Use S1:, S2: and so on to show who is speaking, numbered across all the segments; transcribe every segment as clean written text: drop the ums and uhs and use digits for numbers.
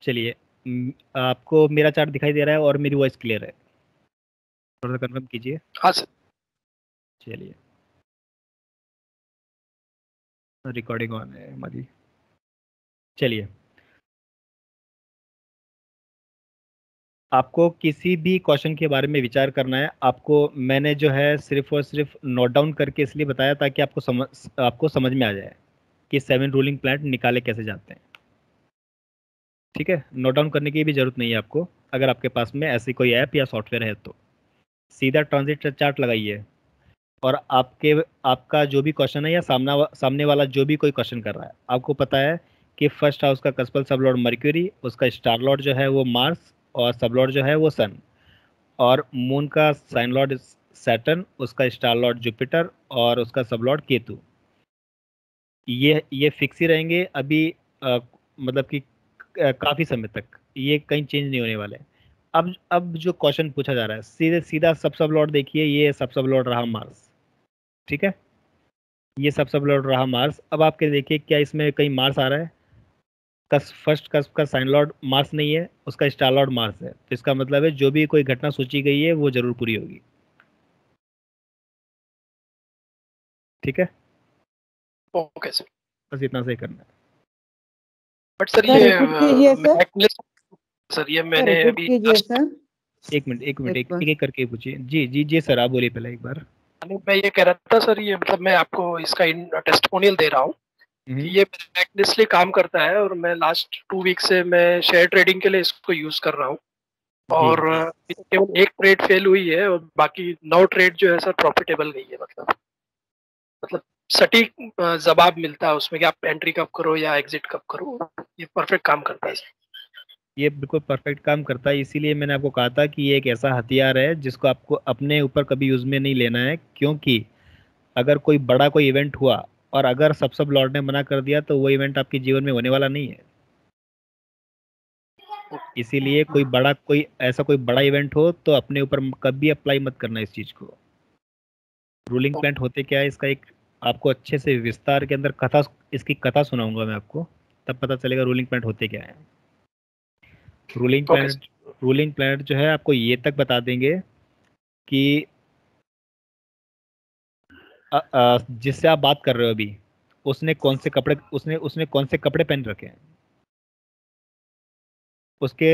S1: चलिए, आपको मेरा चार्ट दिखाई दे रहा है और मेरी वॉइस क्लियर है? थोड़ा सा कंफर्म कीजिए।
S2: हाँ सर।
S1: चलिए, रिकॉर्डिंग ऑन है हमारी। चलिए, आपको किसी भी क्वेश्चन के बारे में विचार करना है, आपको मैंने जो है सिर्फ और सिर्फ नोट डाउन करके इसलिए बताया ताकि आपको समझ में आ जाए कि 7 रूलिंग प्लैनेट निकाले कैसे जाते हैं। ठीक है, नोट डाउन करने की भी जरूरत नहीं है आपको, अगर आपके पास में ऐसी कोई ऐप या सॉफ्टवेयर है तो सीधा ट्रांजिट चार्ट लगाइए और आपका जो भी क्वेश्चन है या सामने वाला जो भी कोई क्वेश्चन कर रहा है, आपको पता है कि फर्स्ट हाउस का कस्पल सब लॉर्ड मर्क्यूरी, उसका स्टार लॉर्ड जो है वो मार्स, और सब लॉर्ड जो है वो सन, और मून का साइन लॉर्ड सैटर्न, उसका स्टार लॉर्ड जुपिटर, और उसका सब लॉर्ड केतु। ये फिक्स ही रहेंगे अभी, मतलब कि काफी समय तक ये कहीं चेंज नहीं होने वाले। अब जो क्वेश्चन पूछा जा रहा है, सीधे सीधा सब लॉर्ड देखिए, ये सब लॉर्ड रहा मार्स। ठीक है, ये सब लॉर्ड रहा मार्स। अब आपके देखिए क्या इसमें कहीं मार्स आ रहा है? फर्स्ट कस्प का साइन लॉर्ड मार्स नहीं है, उसका स्टार लॉर्ड मार्स है, तो इसका मतलब है जो भी कोई घटना सोची गई है वो जरूर पूरी होगी। ठीक है,
S2: ओके सर।
S1: बस इतना सही करना है।
S2: बट सर
S3: सर
S2: ये
S3: रिपीट कीजिए सर।
S2: सर ये
S3: सर
S2: मैंने
S3: रिपीट
S2: अभी
S3: कीजिए सर।
S1: एक मिनट एक मिनट,
S3: एक
S1: एक एक करके पूछिए। जी जी जी सर, आप बोलिए पहले एक बार।
S2: मैं ये कह रहा था सर, ये मतलब मैं आपको इसका टेस्टिमोनियल दे रहा हूँ कि ये मैग्नेसली काम करता है, और मैं लास्ट 2 वीक से मैं शेयर ट्रेडिंग के लिए इसको यूज कर रहा हूँ, और केवल एक ट्रेड फेल हुई है और बाकी 9 ट्रेड जो है सर प्रॉफिटेबल गई है। मतलब सटीक जवाब मिलता है उसमें कि आप एंट्री कब करो या एग्जिट कब करो। ये परफेक्ट काम करता है सर।
S1: ये बिल्कुल परफेक्ट काम करता है, इसीलिए मैंने आपको कहा था कि ये एक ऐसा हथियार है जिसको आपको अपने ऊपर कभी यूज में नहीं लेना है, क्योंकि अगर कोई बड़ा कोई इवेंट हुआ और अगर सब लॉर्ड ने मना कर दिया तो वो इवेंट आपके जीवन में होने वाला नहीं है। इसीलिए कोई ऐसा कोई बड़ा इवेंट हो तो अपने ऊपर कभी अप्लाई मत करना इस चीज को। रूलिंग प्लांट होते क्या है, इसका एक आपको अच्छे से विस्तार के अंदर इसकी कथा सुनाऊंगा मैं आपको, तब पता चलेगा रूलिंग प्लांट होते क्या है। रूलिंग प्लैनेट जो है आपको ये तक बता देंगे कि जिससे आप बात कर रहे हो अभी, उसने कौन से कपड़े पहन रखे हैं। उसके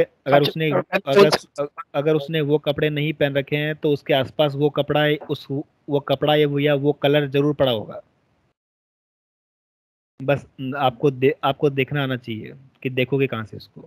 S1: अगर उसने वो कपड़े नहीं पहन रखे हैं तो उसके आसपास वो कपड़ा या वो कलर जरूर पड़ा होगा। बस आपको देखना आना चाहिए कि देखोगे कहाँ से इसको।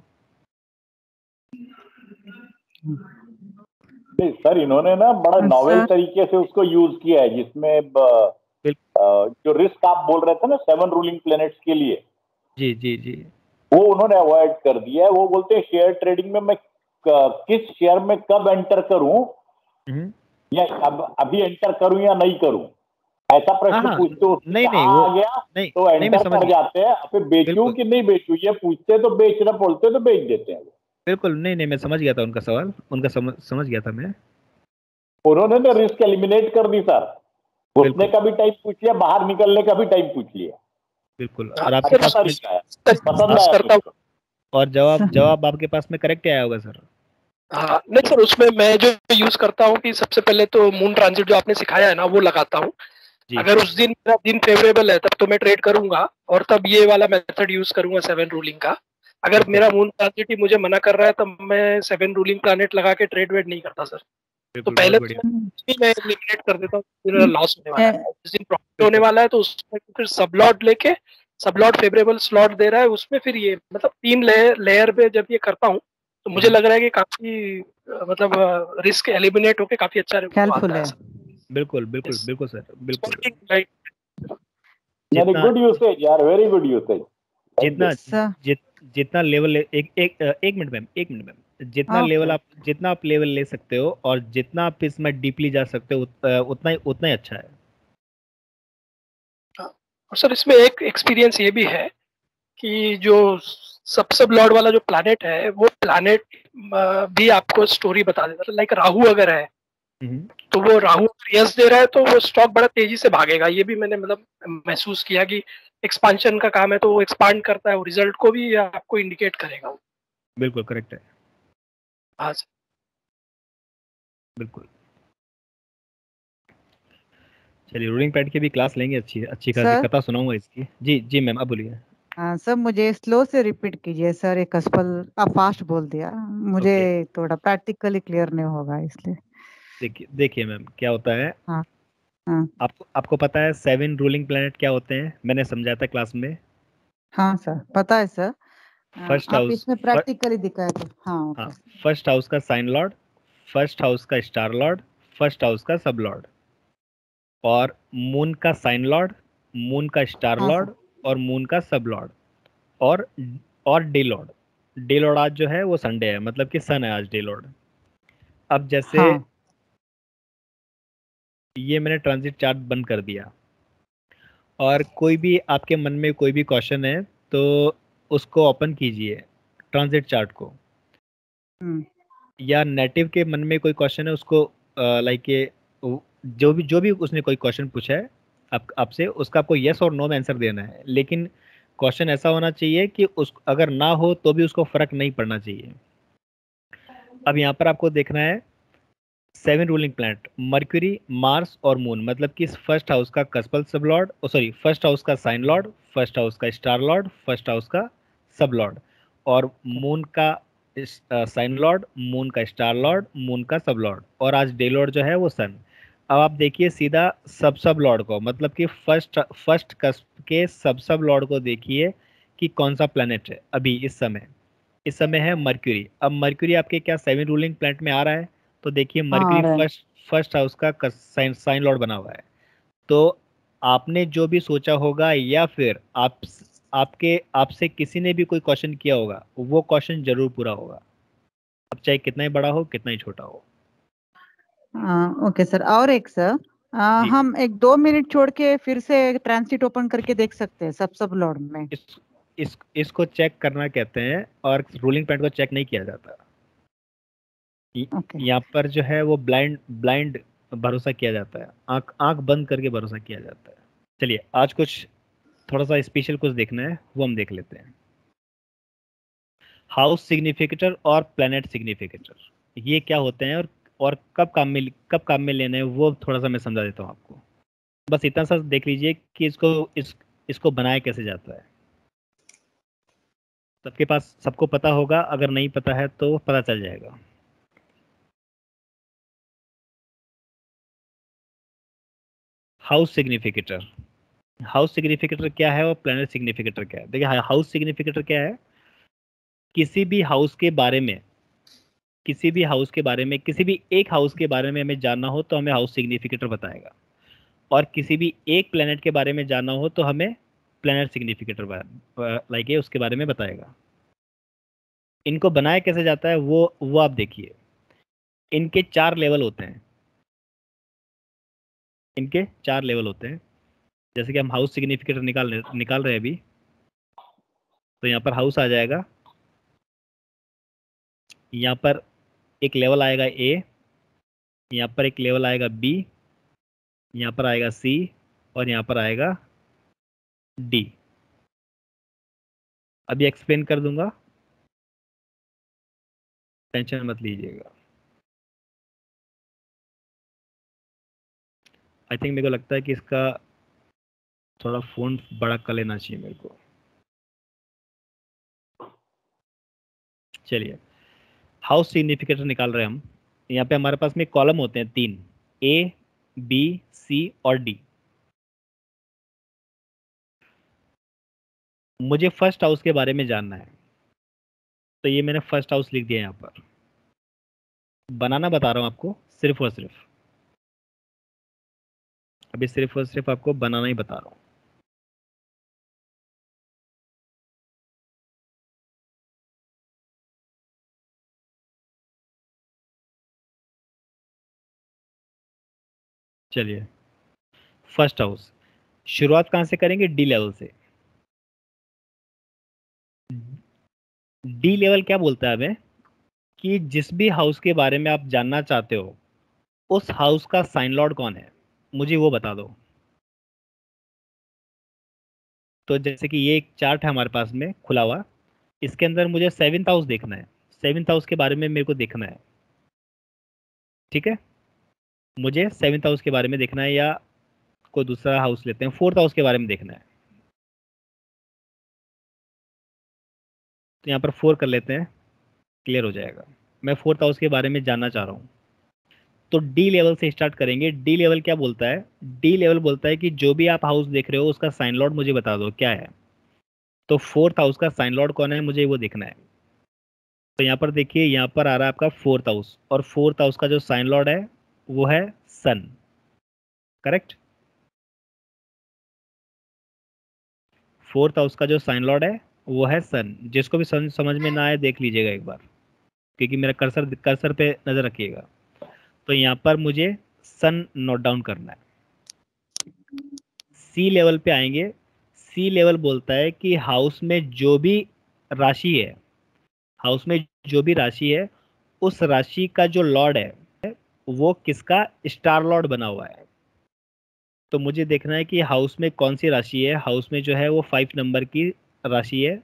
S4: नहीं सर, इन्होंने ना बड़ा नॉवेल तरीके से उसको यूज किया है, जिसमें जो रिस्क आप बोल रहे थे ना 7 रूलिंग प्लैनेट्स के लिए,
S1: जी जी जी,
S4: वो उन्होंने अवॉइड कर दिया है। वो बोलते हैं शेयर ट्रेडिंग में मैं किस शेयर में कब एंटर करूं, या अभी एंटर करूं या नहीं करूं, ऐसा प्रश्न पूछते हो। नहीं वो आ गया नहीं, तो एंटर कर जाते हैं, फिर बेचूं कि नहीं बेचूं ये पूछते, तो बेचना बोलते तो बेच देते हैं।
S1: बिल्कुल, नहीं मैं समझ गया था उनका सवाल, समझ गया था मैं।
S4: उन्होंने तो रिस्क एलिमिनेट कर दी सर, घुसने का भी टाइम पूछ लिया, बाहर निकलने का भी टाइम पूछ लिया।
S1: बिल्कुल, और आपके पास
S4: पसंद आया
S1: और जवाब आपके पास में करेक्ट आया होगा सर।
S2: हाँ नहीं सर, उसमें मैं जो यूज करता हूँ कि सबसे पहले तो मून ट्रांजिट जो आपने सिखाया है ना वो लगाता हूँ। अगर उस दिन मेरा दिन फेवरेबल है तब तो मैं ट्रेड करूंगा, और तब ये वाला मेथड यूज करूंगा 7 रूलिंग का। अगर मेरा मून ट्रांजिट ही मुझे मना कर रहा है तब मैं 7 रूलिंग प्लैनेट लगा के ट्रेड वेड नहीं करता सर। तो पहले मैं एलिमिनेट कर देता हूँ, फिर लॉस होने वाला है। जिस दिन प्रॉफिट होने वाला है तो उसमें फिर सब लॉट लेके, सब लॉट फेवरेबल स्लॉट दे रहा है उसमें, फिर ये मतलब 3 लेयर पे जब ये करता हूँ तो मुझे लग रहा है कि काफी मतलब रिस्क एलिमिनेट होके काफी अच्छा
S3: हेल्पफुल है।
S1: बिल्कुल बिल्कुल बिल्कुल सर, बिल्कुल।
S4: गुड यूसेज यार, वेरी गुड यूसेज।
S1: जितना लेवल एक मिनट मैम, जितना आप लेवल ले सकते हो और जितना आप इसमें डीपली जा सकते हो उतना ही अच्छा है।
S2: और सर इसमें एक एक्सपीरियंस ये भी है कि जो सब लॉर्ड वाला जो प्लैनेट है वो प्लैनेट भी आपको स्टोरी बता देता है। लाइक राहु अगर है तो वो राहु यस दे रहा है तो वो स्टॉक बड़ा तेजी से भागेगा। ये भी मैंने मतलब महसूस किया कि एक्सपांशन का काम है तो वो एक्सपांड करता है, वो रिजल्ट को भी आपको इंडिकेट करेगा।
S1: बिल्कुल करेक्ट है।
S2: हाँ सर।
S1: बिल्कुल। चलिए रूलिंग पैड की भी क्लास लेंगे, अच्छी अच्छी खासी
S3: सर
S1: कथा सुनाऊंगा इसकी। जी जी मैम, अब बोलिए।
S3: हाँ सर, मुझे स्लो से रिपीट कीजिए सर, एक असफल आप फास्ट बोल दिया, मुझे
S1: ओके,
S3: थोड़ा प्रैक्टिकली क्लियर नहीं होगा इसलिए।
S1: देखिए देखिए मैम क्या होता है।
S3: हाँ हाँ
S1: आपको आपको पता है 7 रूलिंग प्लैनेट क्या होते हैं, मैंने समझाया था क्लास में।
S3: हाँ सर, पता है सर।
S1: फर्स्ट
S3: आप
S1: हाउस
S3: इसमें प्रैक्टिकली दिखाए थे। हाँ
S1: हाँ,
S3: ओके।
S1: फर्स्ट हाउस का साइन लॉर्ड, फर्स्ट हाउस का स्टार लॉर्ड, फर्स्ट हाउस का सब लॉर्ड, और मून का साइन लॉर्ड, मून का स्टार
S3: हाँ सर।
S1: लॉर्ड, और मून का सब लॉर्ड, और डे लॉर्ड। डे लॉर्ड आज जो है वो संडे है, मतलब कि सन है आज डे लॉर्ड। अब जैसे
S3: हाँ
S1: ये मैंने ट्रांजिट चार्ट बंद कर दिया, और कोई भी आपके मन में कोई भी क्वेश्चन है तो उसको ओपन कीजिए ट्रांजिट चार्ट को,
S3: हम्म,
S1: या नेटिव के मन में कोई क्वेश्चन है उसको लाइक ये जो भी उसने कोई क्वेश्चन पूछा है आपसे, उसका आपको यस और नो में आंसर देना है। लेकिन क्वेश्चन ऐसा होना चाहिए कि उस अगर ना हो तो भी उसको फर्क नहीं पड़ना चाहिए। अब यहाँ पर आपको देखना है 7 रूलिंग प्लैनेट मर्क्यूरी, मार्स और मून, मतलब कि फर्स्ट हाउस का cuspal sub lord, sorry first house का साइन लॉर्ड, फर्स्ट हाउस का स्टार लॉर्ड, फर्स्ट हाउस का सब लॉर्ड, और मून का साइन लॉर्ड, मून का स्टार लॉर्ड, मून का सब लॉर्ड, और आज डे लॉर्ड जो है वो सन। अब आप देखिए सीधा सब लॉर्ड को, मतलब कि फर्स्ट फर्स्ट कस्प के सब लॉर्ड को देखिए कि कौन सा प्लेनेट है अभी इस समय है मर्क्यूरी। अब मर्क्यूरी आपके क्या 7 रूलिंग प्लैनेट में आ रहा है, तो देखिए
S3: हाँ आ
S1: मर्क्यूरी
S3: रहा है।
S1: फर्स्ट फर्स्ट हाउस का साइन लॉर्ड बना हुआ है। तो आपने जो भी सोचा होगा, या फिर आपसे किसी ने भी कोई क्वेश्चन किया होगा, वो क्वेश्चन जरूर पूरा होगा, अब चाहे कितना ही बड़ा हो कितना ही छोटा हो।
S3: ओके सर, और एक सर,
S1: जी,
S3: हम एक 2 मिनट छोड़ के फिर से ट्रांसिट ओपन करके देख सकते हैं सब लॉर्ड में।
S1: इसको चेक करना कहते हैं, और रूलिंग पॉइंट को चेक नहीं किया जाता।
S3: ओके।
S1: यहाँ पर जो है वो ब्लाइंड ब्लाइंड भरोसा किया जाता है, आंख आंख बंद करके भरोसा किया जाता है। चलिए आज कुछ थोड़ा सा स्पेशल कुछ देखना है, वो हम देख लेते हैं। हाउस सिग्निफिकेटर और प्लैनेट सिग्निफिकेटर ये क्या होते हैं, और कब काम में लेने हैं, वो थोड़ा सा मैं समझा देता हूँ आपको। बस इतना सा देख लीजिए कि इसको बनाया कैसे जाता है। सबको पता होगा, अगर नहीं पता है तो पता चल जाएगा। हाउस सिग्निफिकेटर, हाउस सिग्निफिकेटर क्या है और प्लैनेट सिग्निफिकेटर क्या है। देखिए हाउस सिग्निफिकेटर क्या है, किसी भी हाउस के बारे में किसी भी हाउस के बारे में किसी भी एक हाउस के बारे में हमें जानना हो तो हमें हाउस सिग्निफिकेटर बताएगा, और किसी भी एक प्लेनेट के बारे में जानना हो तो हमें प्लेनेट सिग्निफिकेटर लाइक ये उसके बारे में बताएगा। इनको बनाया कैसे जाता है वो आप देखिए। इनके 4 लेवल होते हैं, इनके 4 लेवल होते हैं। जैसे कि हम हाउस सिग्निफिकेटर निकाल रहे हैं अभी, तो यहाँ पर हाउस आ जाएगा, यहाँ पर एक लेवल आएगा ए, यहाँ पर एक लेवल आएगा बी, यहाँ पर आएगा सी, और यहाँ पर आएगा डी। अभी एक्सप्लेन कर दूंगा, टेंशन मत लीजिएगा। आई थिंक मेरे को लगता है कि इसका थोड़ा फोन बड़ा कर लेना चाहिए मेरे को। चलिए हाउस सिग्निफिकेटर निकाल रहे हैं हम। यहाँ पे हमारे पास में कॉलम होते हैं 3, ए बी सी और डी। मुझे फर्स्ट हाउस के बारे में जानना है, तो ये मैंने फर्स्ट हाउस लिख दिया यहाँ पर। बनाना बता रहा हूँ आपको सिर्फ और सिर्फ, अभी सिर्फ और सिर्फ आपको बनाना ही बता रहा हूँ। चलिए फर्स्ट हाउस, शुरुआत कहाँ से करेंगे, डी लेवल से। डी लेवल क्या बोलता है हमें, कि जिस भी हाउस के बारे में आप जानना चाहते हो उस हाउस का साइन लॉर्ड कौन है, मुझे वो बता दो। तो जैसे कि ये एक चार्ट है हमारे पास में खुला हुआ, इसके अंदर मुझे 7th हाउस देखना है, 7th हाउस के बारे में मेरे को देखना है, ठीक है। मुझे 7th हाउस के बारे में देखना है, या कोई दूसरा हाउस लेते हैं, 4th हाउस के बारे में देखना है। तो यहाँ पर 4 कर लेते हैं, क्लियर हो जाएगा। मैं 4th हाउस के बारे में जानना चाह रहा हूँ। तो डी लेवल से स्टार्ट करेंगे। डी लेवल क्या बोलता है? डी लेवल बोलता है कि जो भी आप हाउस देख रहे हो उसका साइन लॉर्ड मुझे बता दो क्या है। तो 4th हाउस का साइन लॉर्ड कौन है, मुझे वो देखना है। तो यहाँ पर देखिए, यहाँ पर आ रहा है आपका 4th हाउस, और 4th हाउस का जो साइन लॉर्ड है वो है सन, करेक्ट। 4th हाउस का जो साइन लॉर्ड है वो है सन। जिसको भी समझ में ना आए देख लीजिएगा एक बार, क्योंकि मेरा कर्सर पे नजर रखिएगा। तो यहाँ पर मुझे सन नोट डाउन करना है। सी लेवल पे आएंगे। सी लेवल बोलता है कि हाउस में जो भी राशि है, हाउस में जो भी राशि है, उस राशि का जो लॉर्ड है वो किसका स्टार लॉर्ड बना हुआ है। तो मुझे देखना है कि हाउस में कौन सी राशि है। हाउस में जो है वो 5 नंबर की राशि है,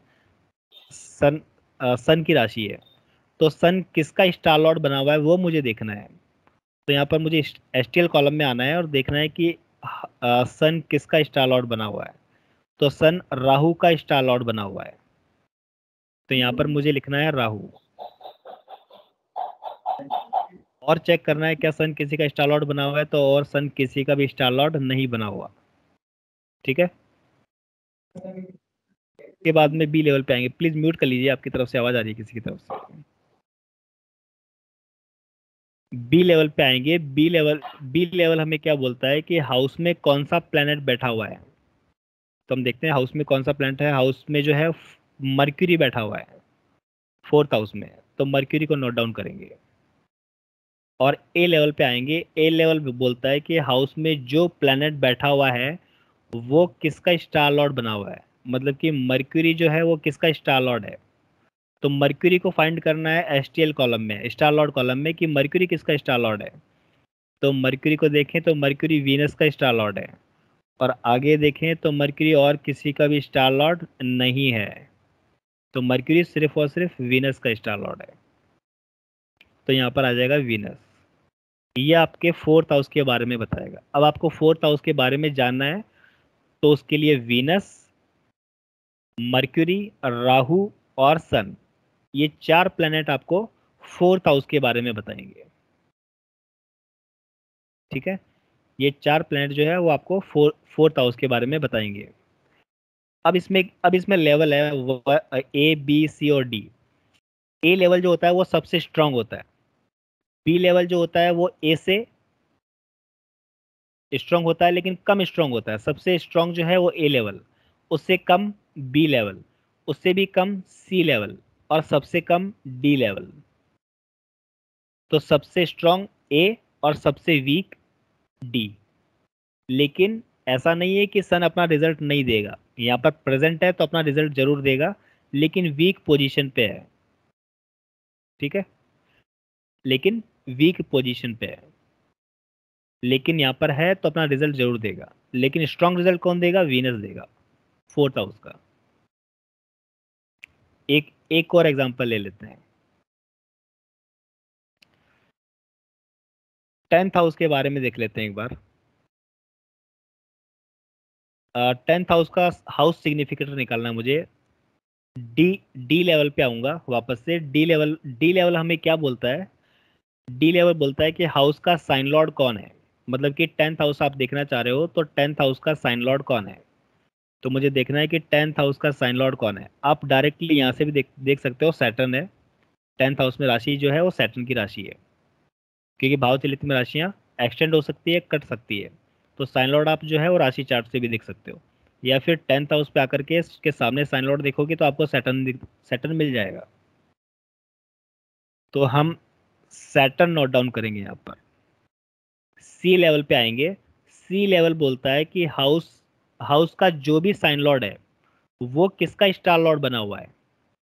S1: सन की राशि है। तो सन किसका स्टार लॉर्ड बना हुआ है वो मुझे देखना है। तो यहाँ पर मुझे एसटीएल कॉलम में आना है और देखना है कि सन किसका स्टार लॉर्ड बना हुआ है। तो सन राहु का स्टार लॉर्ड बना हुआ है। तो यहाँ पर मुझे लिखना है राहु, और चेक करना है क्या सन किसी का स्टार लॉर्ड बना हुआ है। तो और सन किसी का भी स्टार लॉर्ड नहीं बना हुआ, ठीक है। के बाद में बी लेवल पे आएंगे। प्लीज म्यूट कर लीजिए, आपकी तरफ से आवाज आ रही है किसी की तरफ से। बी लेवल पे आएंगे। बी लेवल हमें क्या बोलता है कि हाउस में कौन सा प्लेनेट बैठा हुआ है। तो हम देखते हैं हाउस में कौन सा प्लेनेट है। हाउस में जो है मर्क्यूरी बैठा हुआ है 4th हाउस में। तो मर्क्यूरी को नोट डाउन करेंगे। और ए लेवल पे आएंगे। ए लेवल बोलता है कि हाउस में जो प्लेनेट बैठा हुआ है वो किसका स्टार लॉर्ड बना हुआ है, मतलब कि मर्क्यूरी जो है वो किसका स्टार लॉर्ड है। तो मर्क्यूरी को फाइंड करना है एसटीएल कॉलम में, स्टार लॉर्ड कॉलम में, कि मर्क्यूरी किसका स्टार लॉर्ड है। तो मर्क्यूरी को देखें तो मर्क्यूरी वीनस का स्टार लॉर्ड है, और आगे देखें तो मर्क्यूरी और किसी का भी स्टार लॉर्ड नहीं है। तो मर्क्यूरी सिर्फ और सिर्फ वीनस का स्टार लॉर्ड है। तो यहाँ पर आ जाएगा वीनस। ये आपके 4th हाउस के बारे में बताएगा। अब आपको 4th हाउस के बारे में जानना है, तो उसके लिए वीनस, मर्क्यूरी, राहु और सन, ये 4 प्लेनेट आपको 4th हाउस के बारे में बताएंगे, ठीक है। ये 4 प्लेनेट जो है वो आपको 4th हाउस के बारे में बताएंगे। अब इसमें लेवल है ए बी सी और डी। ए लेवल जो होता है वो सबसे स्ट्रांग होता है। बी लेवल जो होता है वो ए से स्ट्रांग होता है लेकिन कम स्ट्रांग होता है। सबसे स्ट्रांग जो है वो ए लेवल, उससे कम बी लेवल, उससे भी कम सी लेवल, और सबसे कम डी लेवल। तो सबसे स्ट्रांग ए और सबसे वीक डी। लेकिन ऐसा नहीं है कि सन अपना रिजल्ट नहीं देगा। यहाँ पर प्रेजेंट है तो अपना रिजल्ट जरूर देगा, लेकिन वीक पोजीशन पे है, ठीक है। लेकिन वीक पोजीशन पे है, लेकिन यहाँ पर है तो अपना रिजल्ट जरूर देगा। लेकिन स्ट्रांग रिजल्ट कौन देगा? वीनस देगा 4th हाउस का। एक और एग्जांपल ले लेते हैं। 10th हाउस के बारे में देख लेते हैं एक बार। 10th हाउस का हाउस सिग्निफिकेटर निकालना है मुझे। डी लेवल पे आऊंगा वापस से। डी लेवल हमें क्या बोलता है? डी लेवल बोलता है कि हाउस का साइन लॉर्ड कौन है। मतलब कि 10th हाउस आप देखना चाह रहे हो तो 10th हाउस का साइन लॉर्ड कौन है। तो मुझे देखना है कि 10th हाउस का साइन लॉर्ड कौन है। आप डायरेक्टली यहाँ से भी देख सकते हो, सैटर्न है 10th हाउस में। राशि जो है वो सैटर्न की राशि है, क्योंकि भाव चलित में राशियाँ एक्सटेंड हो सकती है, कट सकती है। तो साइन लॉर्ड आप जो है वो राशि चार्ट से भी देख सकते हो, या फिर 10th हाउस पे आकर के इसके सामने साइन लॉर्ड देखोगे तो आपको सैटर्न मिल जाएगा। तो हम सैटर्न नोट डाउन करेंगे यहाँ पर। सी लेवल पे आएंगे। सी लेवल बोलता है कि हाउस का जो भी साइन लॉर्ड है वो किसका स्टार लॉर्ड बना हुआ है।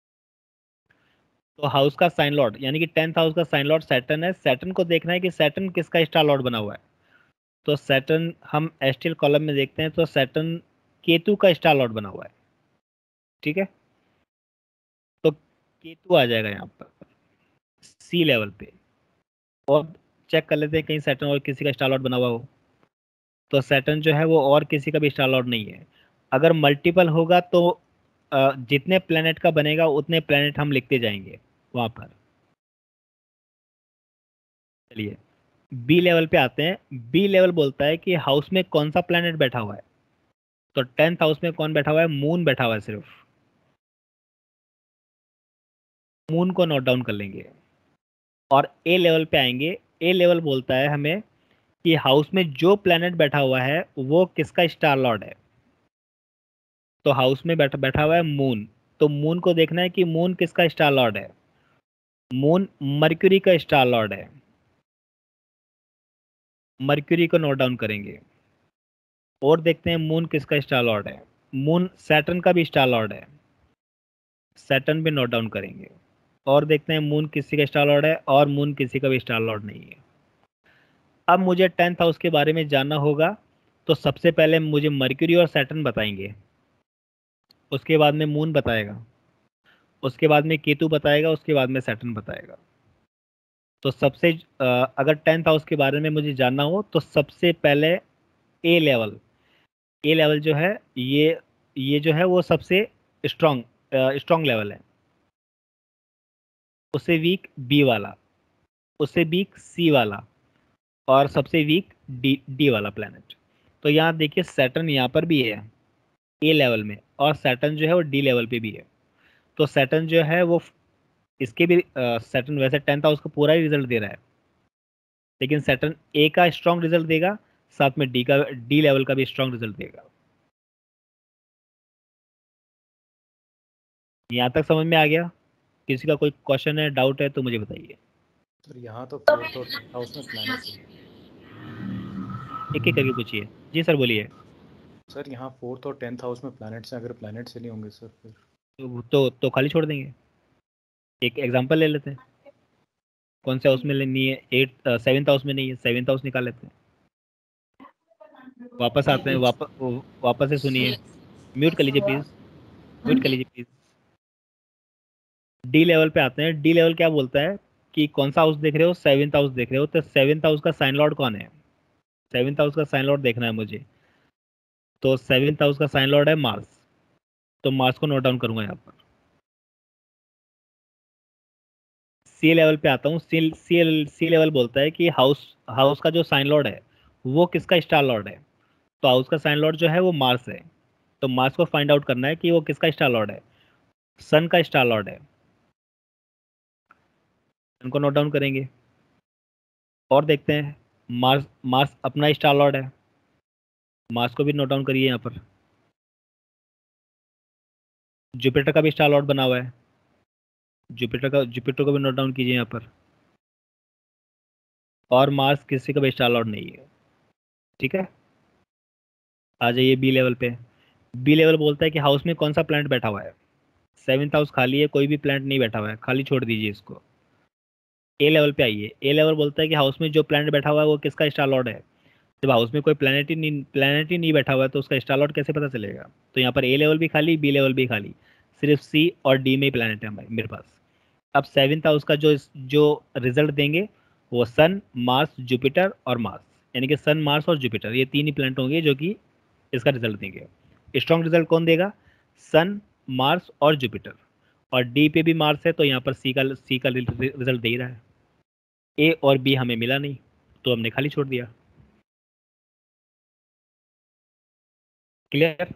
S1: तो हाउस का साइन लॉर्ड यानी कि 10th हाउस का साइन लॉर्ड सैटर्न है। सैटर्न को देखना है कि सैटर्न किसका स्टार लॉर्ड बना हुआ है। तो सैटर्न हम एस्टिल कॉलम में देखते हैं तो सैटर्न केतु का स्टार लॉर्ड बना हुआ है, ठीक है। तो केतु आ जाएगा यहाँ पर सी लेवल पे। और चेक कर लेते हैं कहीं सैटर्न और किसी का स्टार लॉर्ड बना हुआ हो। तो सैटर्न जो है वो और किसी का भी स्टार लॉर्ड नहीं है। अगर मल्टीपल होगा तो जितने प्लेनेट का बनेगा उतने प्लेनेट हम लिखते जाएंगे वहां पर। चलिए बी लेवल पे आते हैं। बी लेवल बोलता है कि हाउस में कौन सा प्लेनेट बैठा हुआ है। तो 10th हाउस में कौन बैठा हुआ है? मून बैठा हुआ है। सिर्फ मून को नोट डाउन कर लेंगे। और ए लेवल पे आएंगे। ए लेवल बोलता है हमें कि हाउस में जो प्लेनेट बैठा हुआ है वो किसका स्टार लॉर्ड है। तो हाउस में बैठा हुआ है मून। तो मून को देखना है कि मून किसका स्टार लॉर्ड है। मून मर्क्यूरी का स्टार लॉर्ड है। मर्क्यूरी को नोट डाउन करेंगे। और देखते हैं मून किसका स्टार लॉर्ड है। मून सैटर्न का भी स्टार लॉर्ड है। सैटर्न भी नोट डाउन करेंगे। और देखते हैं मून किसी का स्टार लॉर्ड है और मून किसी का भी स्टार लॉर्ड नहीं है। अब मुझे 10th हाउस के बारे में जानना होगा। तो सबसे पहले मुझे मर्क्यूरी और सैटर्न बताएंगे। उसके बाद में मून बताएगा। उसके बाद में केतु बताएगा। उसके बाद में सैटर्न बताएगा। तो सबसे अगर 10th हाउस के बारे में मुझे जानना हो तो सबसे पहले ए लेवल। ए लेवल जो है ये जो है वो सबसे स्ट्रॉन्ग स्ट्रॉन्ग लेवल है। उससे वीक बी वाला। उससे वीक सी वाला। और सबसे वीक डी वाला प्लेनेट। तो यहाँ देखिए सैटर्न यहाँ पर भी है ए लेवल में। और सैटर्न जो है वो डी लेवल पे भी है। तो सैटर्न जो है वो इसके भी सैटर्न वैसे 10th हाउस का पूरा ही रिजल्ट दे रहा है। लेकिन सैटर्न ए का स्ट्रॉन्ग रिजल्ट देगा। साथ में डी लेवल का भी स्ट्रॉन्ग रिजल्ट देगा। यहाँ तक समझ में आ गया? किसी का कोई क्वेश्चन है, डाउट है तो मुझे बताइए।
S5: सर यहाँ तो 4th और 10th हाउस में प्लैनेट्स हैं।
S1: एक एक करके पूछिए। जी सर बोलिए।
S5: सर यहाँ 4th और 10th हाउस में प्लैनेट्स हैं, अगर प्लैनेट्स ही नहीं होंगे सर फिर
S1: तो खाली छोड़ देंगे। एक एग्जांपल ले लेते हैं। कौन से हाउस में नहीं है? 7th हाउस में नहीं है। 7th हाउस निकाल लेते हैं। वापस आते हैं। वापस से सुनिए। म्यूट कर लीजिए प्लीज। म्यूट कर लीजिए प्लीज। डी लेवल पे आते हैं। डी लेवल क्या बोलता है कि कौन सा हाउस देख रहे हो? 7th हाउस देख रहे हो। तो 7th हाउस का साइन लॉर्ड कौन है? 7th हाउस का साइन लॉर्ड देखना है मुझे। तो 7th हाउस का साइन लॉर्ड है मार्स। तो मार्स को नोट डाउन करूंगा यहाँ पर। सी लेवल पे आता हूँ। सी लेवल बोलता है कि हाउस हाउस का जो साइन लॉर्ड है वो किसका स्टार लॉर्ड है। तो हाउस का साइन लॉर्ड जो है वो मार्स है। तो मार्स को फाइंड आउट करना है कि वो किसका स्टार लॉर्ड है। सन का स्टार लॉर्ड है। सन को नोट डाउन करेंगे। और देखते हैं मार्स मार्स अपना स्टार लॉर्ड है। मार्स को भी नोट डाउन करिए यहाँ पर। जुपिटर का भी स्टार लॉर्ड बना हुआ है। जुपिटर को भी नोट डाउन कीजिए यहाँ पर। और मार्स किसी का भी स्टार लॉर्ड नहीं है। ठीक है। आ जाइए बी लेवल पे। बी लेवल बोलता है कि हाउस में कौन सा प्लैनेट बैठा हुआ है। 7th हाउस खाली है। कोई भी प्लैनेट नहीं बैठा हुआ है। खाली छोड़ दीजिए इसको। ए लेवल पे आइए। ए लेवल बोलता है कि हाउस में जो प्लैनेट बैठा हुआ है वो किसका स्टार लॉर्ड है। जब हाउस में कोई प्लैनेट ही नहीं बैठा हुआ है तो उसका स्टार लॉर्ड कैसे पता चलेगा। तो यहाँ पर ए लेवल भी खाली, बी लेवल भी खाली। सिर्फ सी और डी में ही प्लैनेट है मेरे पास। अब 7th हाउस का जो रिजल्ट देंगे वो सन, मार्स, जुपिटर और मार्स, यानी कि सन, मार्स और जुपिटर, ये तीन ही प्लैनेट होंगे जो कि इसका रिजल्ट देंगे। स्ट्रॉन्ग रिजल्ट कौन देगा? सन, मार्स और जुपिटर। और डी पे भी मार्स है तो यहाँ पर सी का रिजल्ट दे ही रहा है। ए और बी हमें मिला नहीं तो हमने खाली छोड़ दिया। क्लियर?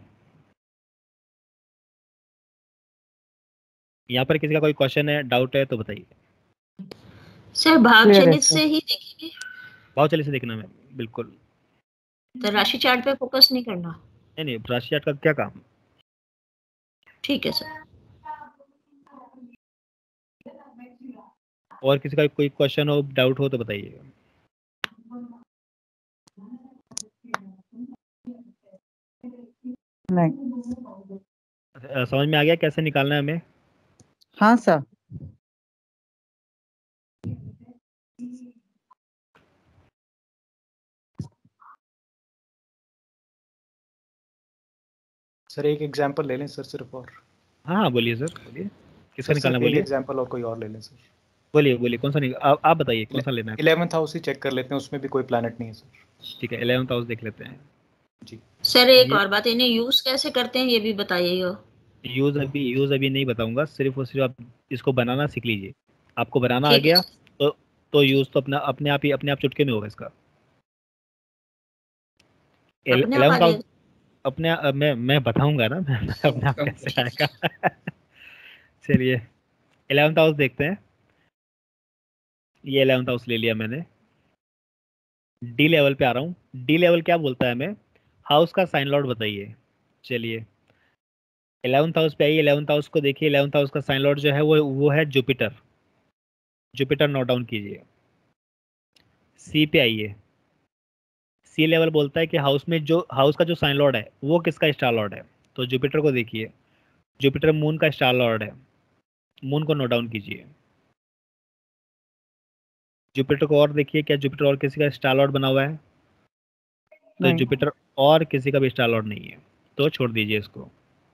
S1: यहाँ पर किसी का कोई क्वेश्चन है, डाउट है तो बताइए।
S6: सर भाव चलित से ही देखेंगे।
S1: भाव चलित से देखना है बिल्कुल।
S6: तो राशि चार्ट पे फोकस नहीं करना।
S1: नहीं, राशि चार्ट का क्या काम।
S6: ठीक है सर।
S1: और किसी का कोई क्वेश्चन हो, डाउट हो तो बताइए।
S3: नहीं।
S1: समझ में आ गया कैसे निकालना है हमें?
S3: हाँ सर।
S5: सर एक एग्जांपल ले लें सर सिर्फ। और
S1: हाँ बोलिए सर, बोलिए। किसका निकालना बोलिए
S5: एग्जांपल और कोई और ले लें सर।
S1: बोलिए बोलिए कौन सा आप बताइए कौन सा लेना है।
S5: 11th हाउस ही चेक कर लेते हैं, उसमें भी कोई प्लैनेट नहीं है सर।
S1: ठीक है 11th हाउस देख लेते हैं
S5: जी
S6: सर। एक और बात, इन्हें यूज कैसे करते हैं ये भी बताइएगा।
S1: यूज अभी नहीं बताऊंगा, सिर्फ और सिर्फ आप इसको बनाना सीख लीजिए। आपको बनाना आ
S6: ठीक है
S1: गया तो यूज तो अपने आप चुटके में होगा इसका।
S6: अपने आप आ
S1: 11th हाउस
S6: जाएगा।
S1: मैं बताऊंगा ना अपने आप कैसे आएगा चलिए 11th हाउस देखते हैं। ये 11th हाउस ले लिया मैंने। डी लेवल पे आ रहा हूँ। डी लेवल क्या बोलता है हमें, हाउस का साइन लॉर्ड बताइए। चलिए 11th हाउस पे आइए। 11th हाउस को देखिए। 11th हाउस का साइन लॉर्ड जो है वो है जुपिटर। जुपिटर नोट डाउन कीजिए। सी पे आइए। सी लेवल बोलता है कि हाउस का जो साइन लॉर्ड है वो किसका स्टार लॉर्ड है। तो जुपिटर को देखिए। जुपिटर मून का स्टार लॉर्ड है। मून को नोट डाउन कीजिए। जुपिटर को और देखिए, क्या जुपिटर और किसी का स्टार लॉर्ड बना हुआ है। तो
S3: नहीं।
S1: जुपिटर और किसी का भी स्टार लॉर्ड नहीं है, तो छोड़ दीजिए इसको।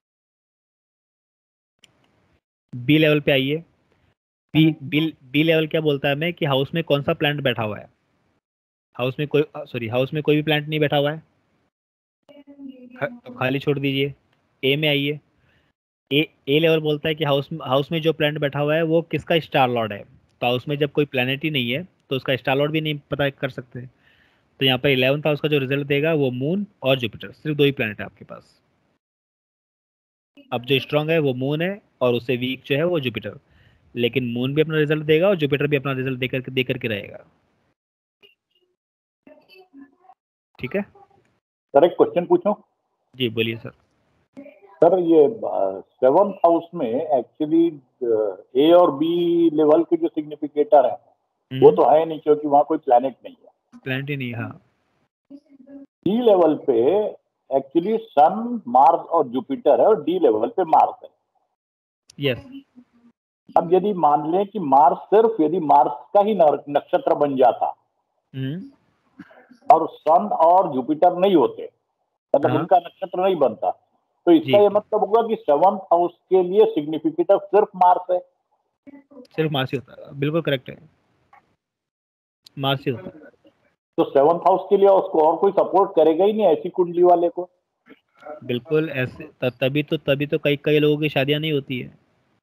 S1: बी लेवल पे आइए। बी लेवल क्या बोलता है हमें कि हाउस में कौन सा प्लैनेट बैठा हुआ है। हाउस में कोई भी प्लैनेट नहीं बैठा हुआ है, तो खाली छोड़ दीजिए। ए में आइए। ए लेवल बोलता है कि हाउस में जो प्लैनेट बैठा हुआ है वो किसका स्टार लॉर्ड है। तो हाउस में जब कोई प्लैनेट ही नहीं है तो उसका स्टार लॉर्ड भी नहीं पता कर सकते। तो यहाँ पर 11th हाउस का जो रिजल्ट देगा वो मून और जुपिटर, सिर्फ दो ही प्लैनेट है आपके पास। अब जो स्ट्रांग है वो मून है और उससे वीक जो है वो जुपिटर। लेकिन मून भी अपना रिजल्ट देगा और जुपिटर भी अपना रिजल्ट दे करके रहेगा। ठीक है
S4: सर एक क्वेश्चन पूछूं?
S1: जी बोलिए सर।
S4: सर ये 7th हाउस में एक्चुअली ए और बी लेवल के जो सिग्निफिकेटर है वो तो है नहीं, क्योंकि वहां कोई प्लैनेट नहीं है।
S1: प्लैनेट ही नहीं, हाँ।
S4: डी लेवल पे एक्चुअली सन, मार्स और जुपिटर है और डी लेवल पे मार्स है।
S1: यस।
S4: अब यदि मान लें कि यदि मार्स का ही नक्षत्र बन जाता और सन और जुपिटर नहीं होते, मतलब
S1: हाँ।
S4: उनका नक्षत्र नहीं बनता, तो इसका ये मतलब होगा कि 7th हाउस के लिए सिग्निफिकेटर सिर्फ मार्स है।
S1: सिर्फ मार्स ही होता है, बिल्कुल करेक्ट है, मार्स ही होता है।
S4: तो 7th हाउस के लिए उसको और कोई सपोर्ट करेगा ही नहीं, ऐसी कुंडली वाले को।
S1: बिल्कुल ऐसे तभी तो कई लोगों की शादियां नहीं होती है।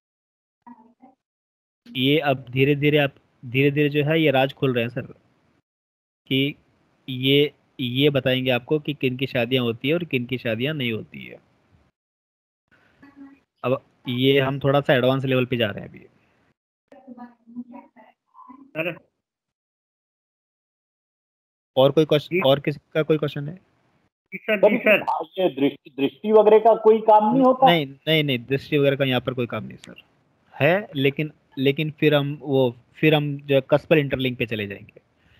S1: ये अब धीरे धीरे जो है ये राज खुल रहे हैं सर, कि ये बताएंगे आपको कि किन की शादियां होती है और किन की शादियां नहीं होती है। अब ये हम थोड़ा सा एडवांस लेवल पे जा रहे हैं अभी। और कोई क्वेश्चन, और किसी का कोई क्वेश्चन है?
S4: ये दृष्टि वगैरह का कोई काम नहीं होता?
S1: नहीं दृष्टि वगैरह का यहाँ पर कोई काम नहीं सर है, लेकिन फिर हम जो कस्पर इंटरलिंक पे चले जाएंगे,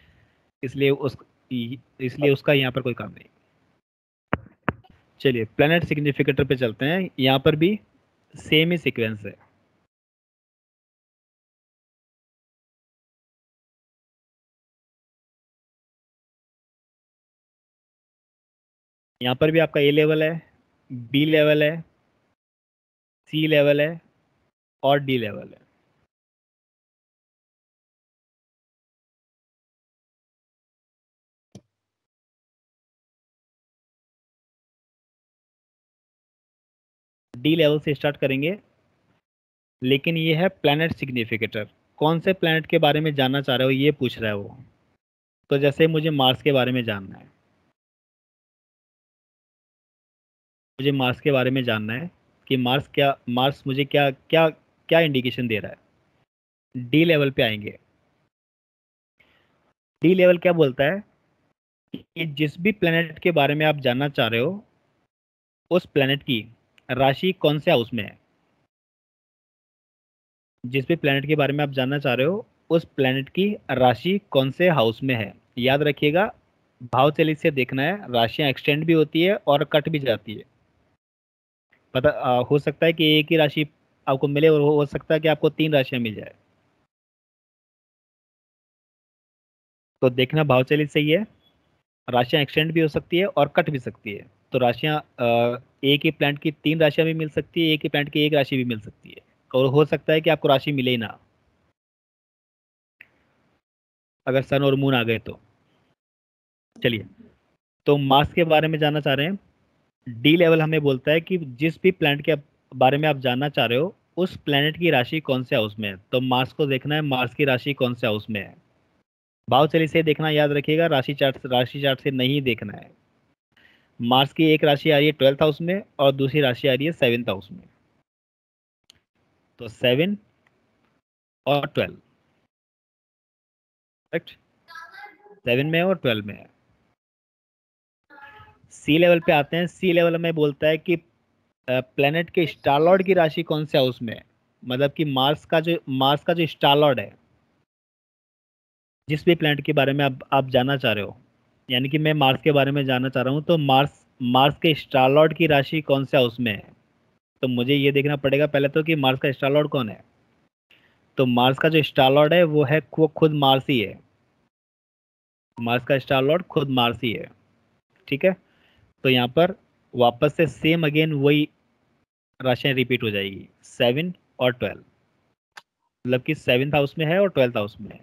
S1: इसलिए उसका यहाँ पर कोई काम नहीं। चलिए प्लैनेट सिग्निफिकेटर पे चलते हैं। यहाँ पर भी सेम ही सीक्वेंस है। यहाँ पर भी आपका ए लेवल है, बी लेवल है, सी लेवल है और डी लेवल है। डी लेवल से स्टार्ट करेंगे, लेकिन ये है प्लैनेट सिग्निफिकेटर। कौन से प्लैनेट के बारे में जानना चाह रहे हो ये पूछ रहा है वो। तो जैसे मुझे मार्स के बारे में जानना है, कि मार्स मुझे क्या क्या क्या इंडिकेशन दे रहा है। डी लेवल पे आएंगे। डी लेवल क्या बोलता है कि जिस भी प्लैनेट के बारे में आप जानना चाह रहे हो उस प्लैनेट की राशि कौन से हाउस में है। जिस भी प्लैनेट के बारे में आप जानना चाह रहे हो उस प्लैनेट की राशि कौन से हाउस में है। याद रखिएगा भाव चलित से देखना है, राशियां एक्सटेंड भी होती है और कट भी जाती है। हो सकता है कि एक ही राशि आपको मिले और हो सकता है कि आपको 3 राशियां मिल जाए। तो देखना भाव चलित सही है, राशियां एक्सटेंड भी हो सकती है और कट भी सकती है। तो राशियां एक ही प्लैनेट की 3 राशियां भी मिल सकती है, एक ही प्लैनेट की 1 राशि भी मिल सकती है। और हो सकता है कि आपको राशि मिले ही ना, अगर सन और मून आ गए तो। चलिए, तो मार्स के बारे में जानना चाह रहे हैं। डी लेवल हमें बोलता है कि जिस भी प्लैनेट के बारे में आप जानना चाह रहे हो उस प्लैनेट की राशि कौन से हाउस में है। तो मार्स को देखना है, मार्स की राशि कौन से हाउस में है। भाव चलिए से देखना, याद रखिएगा, राशि चार्ट से नहीं देखना है। मार्स की एक राशि आ रही है 12th हाउस में और दूसरी राशि आ रही है 7th हाउस में। तो 7 और 12, करेक्ट, 7 में और 12 में है। सी लेवल पे आते हैं। सी लेवल में बोलता है कि प्लेनेट के स्टार लॉर्ड की राशि कौन से हाउस में है। मतलब कि मार्स का जो स्टार लॉर्ड है, जिस भी प्लेनेट के बारे में आप जानना चाह रहे हो, यानी कि मैं मार्स के बारे में जानना चाह रहा हूँ, तो मार्स के स्टार लॉर्ड की राशि कौन से हाउस में है। तो मुझे ये देखना पड़ेगा पहले तो कि मार्स का स्टार लॉर्ड कौन है। तो मार्स का जो स्टार लॉर्ड है वो खुद मार्स ही है। मार्स का स्टार लॉर्ड खुद मार्स ही है, ठीक है। तो यहाँ पर वापस से सेम अगेन वही राशियां रिपीट हो जाएगी, 7 और 12, मतलब कि 7th हाउस में है और 12th हाउस में है।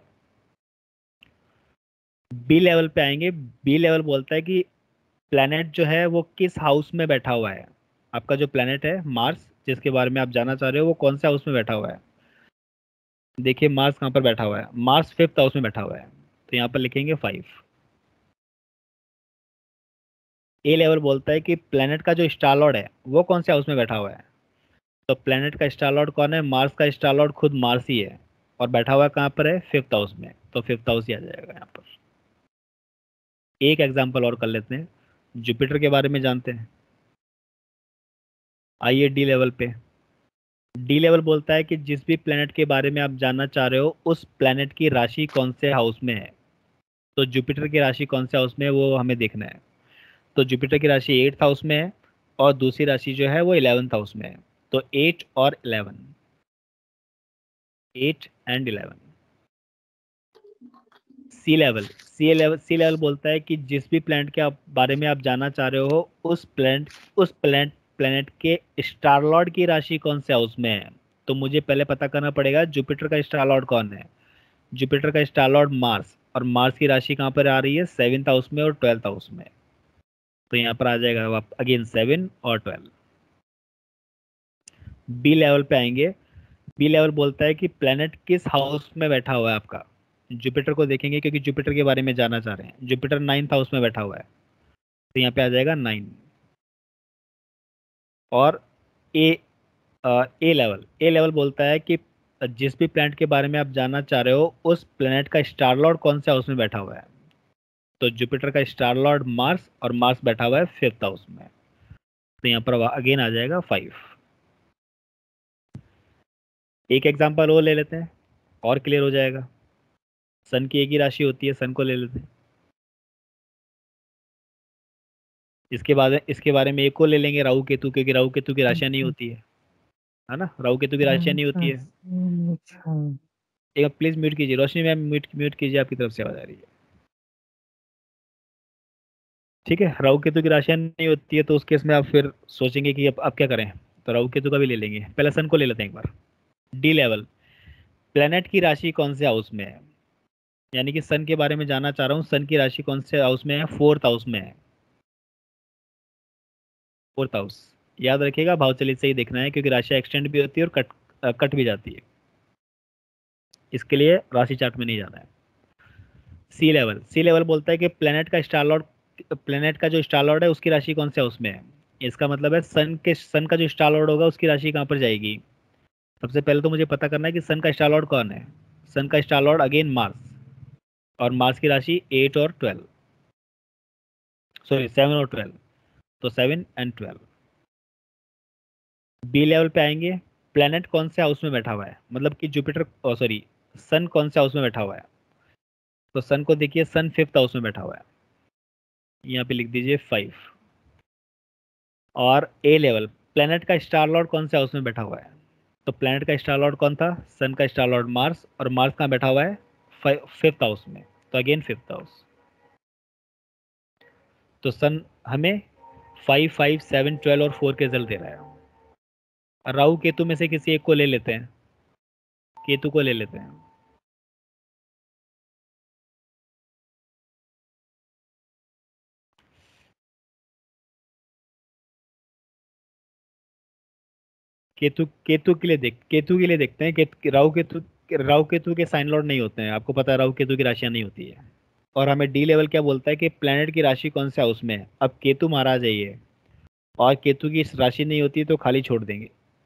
S1: बी लेवल पे आएंगे। बी लेवल बोलता है कि प्लैनेट जो है वो किस हाउस में बैठा हुआ है। आपका जो प्लैनेट है मार्स, जिसके बारे में आप जानना चाह रहे हो, वो कौन से हाउस में बैठा हुआ है। देखिए मार्स कहाँ पर बैठा हुआ है, मार्स 5th हाउस में बैठा हुआ है, तो यहाँ पर लिखेंगे 5। ए लेवल बोलता है कि प्लैनेट का जो स्टार लॉर्ड है वो कौन से हाउस में बैठा हुआ है। तो प्लैनेट का स्टार लॉर्ड कौन है, मार्स का स्टार लॉर्ड खुद मार्स ही है, और बैठा हुआ कहाँ पर है, 5th हाउस में। तो 5th हाउस ही आ जाएगा यहाँ पर। एक एग्जांपल और कर लेते हैं, जुपिटर के बारे में जानते हैं। आइए डी लेवल पे। डी लेवल बोलता है कि जिस भी प्लेनेट के बारे में आप जानना चाह रहे हो उस प्लेनेट की राशि कौन से हाउस में है। तो जुपिटर की राशि कौन से हाउस में है वो हमें देखना है। तो जुपिटर की राशि 8th हाउस में है और दूसरी राशि जो है वो 11th हाउस में है। तो 8 और 11, 8 एंड 11। सी लेवल बोलता है कि जिस भी प्लैनेट के बारे में आप जानना चाह रहे हो उस प्लैनेट के स्टार लॉर्ड की राशि कौन से हाउस में है। तो मुझे पहले पता करना पड़ेगा जुपिटर का स्टार लॉर्ड कौन है। जुपिटर का स्टार लॉर्ड मार्स, और मार्स की राशि कहाँ पर आ रही है, 7th हाउस में और 12th हाउस में। तो यहाँ पर आ जाएगा अगेन 7 और 12। बी लेवल पे आएंगे। बी लेवल बोलता है कि प्लेनेट किस हाउस में बैठा हुआ है आपका। जुपिटर को देखेंगे क्योंकि जुपिटर के बारे में जानना चाह रहे हैं। जुपिटर 9th हाउस में बैठा हुआ है, तो यहाँ पे आ जाएगा 9। और ए लेवल बोलता है कि जिस भी प्लैनेट के बारे में आप जानना चाह रहे हो उस प्लैनेट का स्टार लॉर्ड कौन से हाउस में बैठा हुआ है। तो जुपिटर का स्टार लॉर्ड मार्स, और मार्स बैठा हुआ है 5th हाउस में, तो यहाँ पर अगेन आ जाएगा 5। एक एग्जांपल और ले लेते हैं और क्लियर हो जाएगा। सन की एक ही राशि होती है, सन को ले लेते हैं। इसके बारे में एक को ले लेंगे, राहु केतु, क्योंकि राहु केतु की राशियां नहीं होती है ना, राहु केतु की राशियां नहीं होती है। एक प्लीज म्यूट कीजिए, रोशनी मैम म्यूट कीजिए, आपकी तरफ से आवाज आ रही है। ठीक है, राहु केतु की राशियां नहीं होती है, तो उस केस में आप फिर सोचेंगे कि अब क्या करें, तो राहु केतु का भी ले लेंगे। पहले सन को ले लेते हैं एक बार। डी लेवल, प्लेनेट की राशि कौन से हाउस में है, यानी कि सन के बारे में जानना चाह रहा हूँ, सन की राशि कौन से हाउस में है, 4th हाउस में है। 4th हाउस याद रखिएगा, भाव चलित से ही देखना है क्योंकि राशियां एक्सटेंड भी होती है और कट भी जाती है, इसके लिए राशि चार्ट में नहीं जाना है। सी लेवल बोलता है कि प्लेनेट का जो स्टार लॉर्ड है उसकी राशि कौन से हाउस में है। इसका मतलब है सन का जो स्टार लॉर्ड होगा उसकी राशि कहाँ पर जाएगी। सबसे पहले तो मुझे पता करना है कि सन का स्टार लॉर्ड कौन है। सन का स्टार लॉर्ड अगेन मार्स, और मार्स की राशि 8 और 12, सॉरी 7 और 12, तो 7 एंड 12। बी लेवल पे आएंगे, प्लेनेट कौन से हाउस में बैठा हुआ है, मतलब कि सन कौन से हाउस में बैठा हुआ है। तो सन को देखिए, सन 5th हाउस में बैठा हुआ है, यहाँ पे लिख दीजिए 5। और ए लेवल, प्लेनेट का स्टार लॉर्ड कौन से हाउस में बैठा हुआ है। तो प्लेनेट का स्टार लॉर्ड कौन था, सन का स्टार लॉर्ड मार्स, और मार्स कहाँ बैठा हुआ है, 5th हाउस में, तो अगेन 5th हाउस। तो सन हमें 5, 5, 7, 12 और 4 के रिजल्ट दे रहा है। राहु केतु में से किसी एक को ले लेते हैं, केतु को ले लेते हैं। केतु के लिए देखते हैं कि राहु केतु के साइन लॉर्ड नहीं होते हैं। आपको पता है राहु केतु की राशियां नहीं होती है। और हमें डी लेवल क्या बोलता है कि प्लेनेट की राशि कौन से हाउस में है। अब केतु महाराज है ये, और केतु की राशि नहीं होती तो खाली छोड़ देंगे।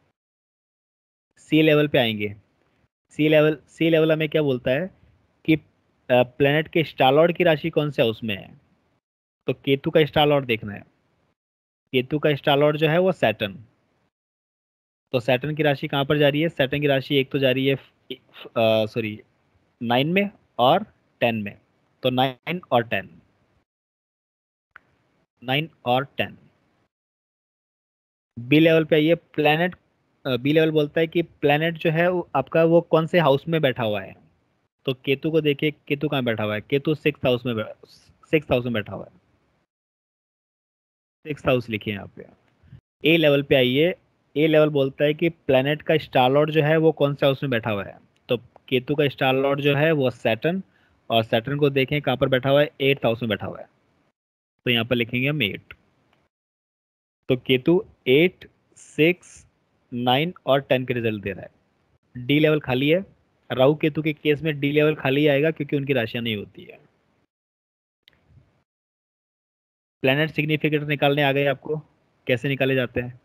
S1: सी लेवल पे आएंगे। सी लेवल हमें क्या बोलता है कि प्लेनेट के स्टार लॉर्ड की राशि कौन से हाउस में है। तो केतु का स्टार लॉर्ड देखना है। केतु का स्टार लॉर्ड जो है वो सैटर्न। तो सैटर्न की राशि कहाँ पर जा रही है? सैटर्न की राशि एक तो जा रही है 9 में और 10 में। तो 9 और 10, 9 और 10। बी लेवल पे आइए। प्लैनेट, बी लेवल बोलता है कि प्लैनेट जो है वो आपका वो कौन से हाउस में बैठा हुआ है। तो केतु को देखिए, केतु कहाँ बैठा हुआ है? केतु 6th हाउस में बैठा हुआ है। 6th हाउस लिखिए यहाँ पे। ए लेवल पे आइए। ए लेवल बोलता है कि प्लैनेट का स्टार लॉर्ड जो है वो कौन से हाउस में बैठा हुआ है। तो केतु का स्टार लॉर्ड जो है वो सैटर्न, और सैटर्न को देखें कहाँ पर बैठा हुआ है? 8th हाउस में बैठा हुआ है। तो यहाँ पर लिखेंगे हम 8। तो केतु 8, 6, 9 और 10 के रिजल्ट दे रहा है। डी लेवल खाली है। राहु केतु के केस में डी लेवल खाली आएगा क्योंकि उनकी राशियां नहीं होती है। प्लैनेट सिग्निफिकेटर निकालने आ गए आपको, कैसे निकाले जाते हैं?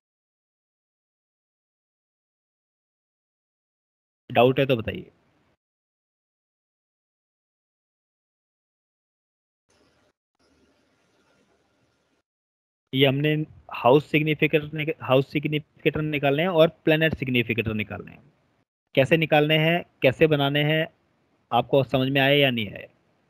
S1: डाउट है तो बताइए। ये हमने हाउस सिग्निफिकेटर निकालने हैं और प्लैनेट सिग्निफिकेटर निकालने हैं। कैसे निकालने हैं, कैसे बनाने हैं, आपको समझ में आया या नहीं आया?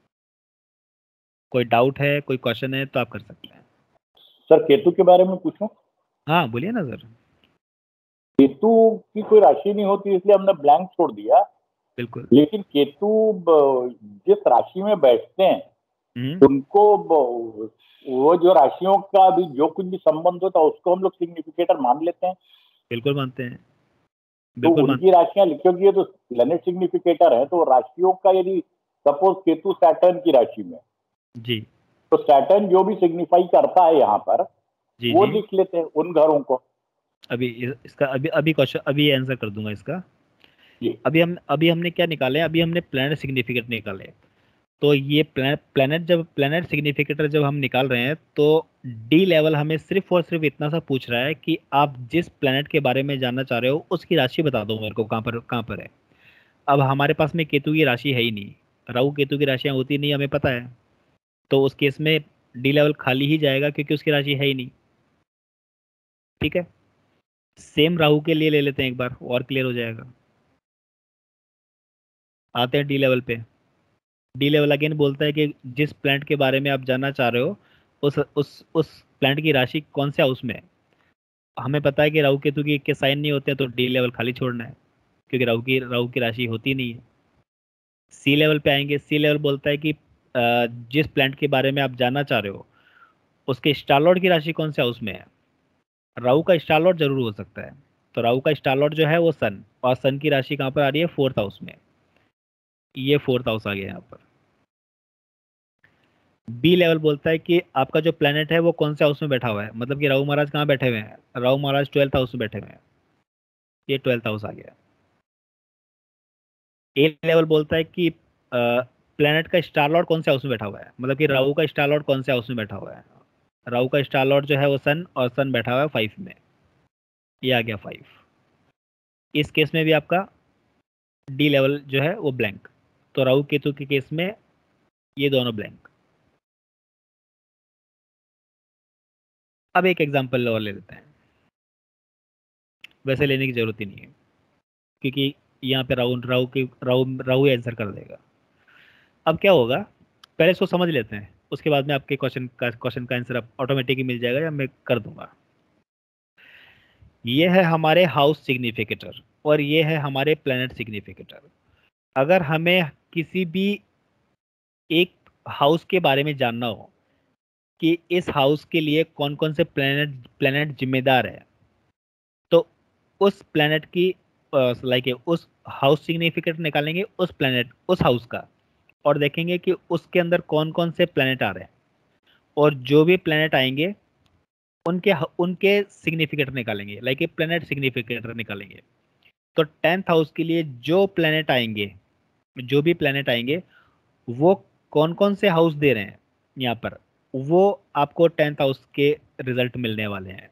S1: कोई डाउट है, कोई क्वेश्चन है तो आप कर सकते हैं।
S4: सर केतु के बारे में पूछूं?
S1: हाँ बोलिए ना सर।
S4: केतु की कोई राशि नहीं होती इसलिए हमने ब्लैंक छोड़ दिया।
S1: बिल्कुल।
S4: लेकिन केतु जिस राशि में बैठते हैं उनको वो जो राशियों का भी जो कुछ भी संबंध होता है उसको हम लोग सिग्निफिकेटर मान लेते हैं।
S1: बिल्कुल मानते हैं।
S4: तो उनकी राशियां लिखी होगी तो प्लैनेट सिग्निफिकेटर है। तो राशियों का यदि सपोज केतु सैटर्न की राशि में
S1: जी,
S4: तो सैटर्न जो भी सिग्निफाई करता है यहाँ पर
S1: जी
S4: वो
S1: जी।
S4: लिख लेते हैं उन घरों को।
S1: अभी इसका अभी क्वेश्चन अभी आंसर कर दूंगा इसका।
S4: जी।
S1: अभी हमने क्या निकाले? अभी हमने प्लैनेट सिग्निफिकेटर निकाले। तो ये प्लैनेट सिग्निफिकेटर जब हम निकाल रहे हैं तो डी लेवल हमें सिर्फ और सिर्फ इतना सा पूछ रहा है कि आप जिस प्लैनेट के बारे में जानना चाह रहे हो उसकी राशि बता दो मेरे को, कहाँ पर है। अब हमारे पास में केतु की राशि है ही नहीं, राहु केतु की राशियां होती नहीं, हमें पता है। तो उस केस में डी लेवल खाली ही जाएगा क्योंकि उसकी राशि है ही नहीं। ठीक है, सेम राहु के लिए ले लेते हैं एक बार और क्लियर हो जाएगा। आते हैं डी लेवल पे। डी लेवल अगेन बोलता है कि जिस प्लैनेट के बारे में आप जानना चाह रहे हो उस प्लैनेट की राशि कौन से हाउस में है। हमें पता है कि राहु केतु के साइन नहीं होते हैं तो डी लेवल खाली छोड़ना है क्योंकि राहु की राशि होती नहीं है। सी लेवल पे आएंगे। सी लेवल बोलता है कि जिस प्लैनेट के बारे में आप जानना चाह रहे हो उसके स्टार लॉर्ड की राशि कौन से हाउस में है। राहु का स्टार लॉर्ड जरूर हो सकता है। तो राहु का स्टार लॉर्ड जो है वो सन, और सन की राशि कहाँ पर आ रही है? 4th हाउस में। ये 4th हाउस आ गया यहाँ पर। बी लेवल बोलता है कि आपका जो प्लेनेट है वो कौन से हाउस में बैठा हुआ है, मतलब कि राहु महाराज कहाँ बैठे हुए हैं? राहु महाराज 12th हाउस में बैठे हुए हैं। ये 12th हाउस आ गया। ए लेवल बोलता है कि प्लेनेट का स्टार लॉर्ड कौन से हाउस में बैठा हुआ है, मतलब कि राहु का स्टार लॉर्ड कौन से हाउस में बैठा हुआ है। राहु का स्टार लॉर्ड जो है वो सन, और सन बैठा हुआ है 5 में। ये आ गया 5। इस केस में भी आपका डी लेवल जो है वो ब्लैंक। तो राहु केतु के केस में ये दोनों ब्लैंक। अब एक एग्जांपल और ले लेते हैं। वैसे लेने की जरूरत ही नहीं है क्योंकि यहाँ पे राहु आंसर कर देगा। अब क्या होगा, पहले इसको समझ लेते हैं, उसके बाद में आपके क्वेश्चन का आंसर ऑटोमेटिकली मिल जाएगा या मैं कर दूंगा। ये है हमारे हाउस सिग्निफिकेटर और ये है हमारे प्लैनेट सिग्निफिकेटर। अगर हमें किसी भी एक हाउस के बारे में जानना हो कि इस हाउस के लिए कौन कौन से प्लैनेट जिम्मेदार है, तो उस प्लैनेट की उस हाउस सिग्निफिकेटर निकालेंगे उस प्लैनेट उस हाउस का, और देखेंगे कि उसके अंदर कौन कौन से प्लैनेट आ रहे हैं, और जो भी प्लैनेट आएंगे उनके उनके सिग्निफिकेटर निकालेंगे, लाइक ए प्लैनेट सिग्निफिकेटर निकालेंगे। तो 10th हाउस के लिए जो प्लैनेट आएंगे वो कौन कौन से हाउस दे रहे हैं यहाँ पर, वो आपको 10th हाउस के रिजल्ट मिलने वाले हैं।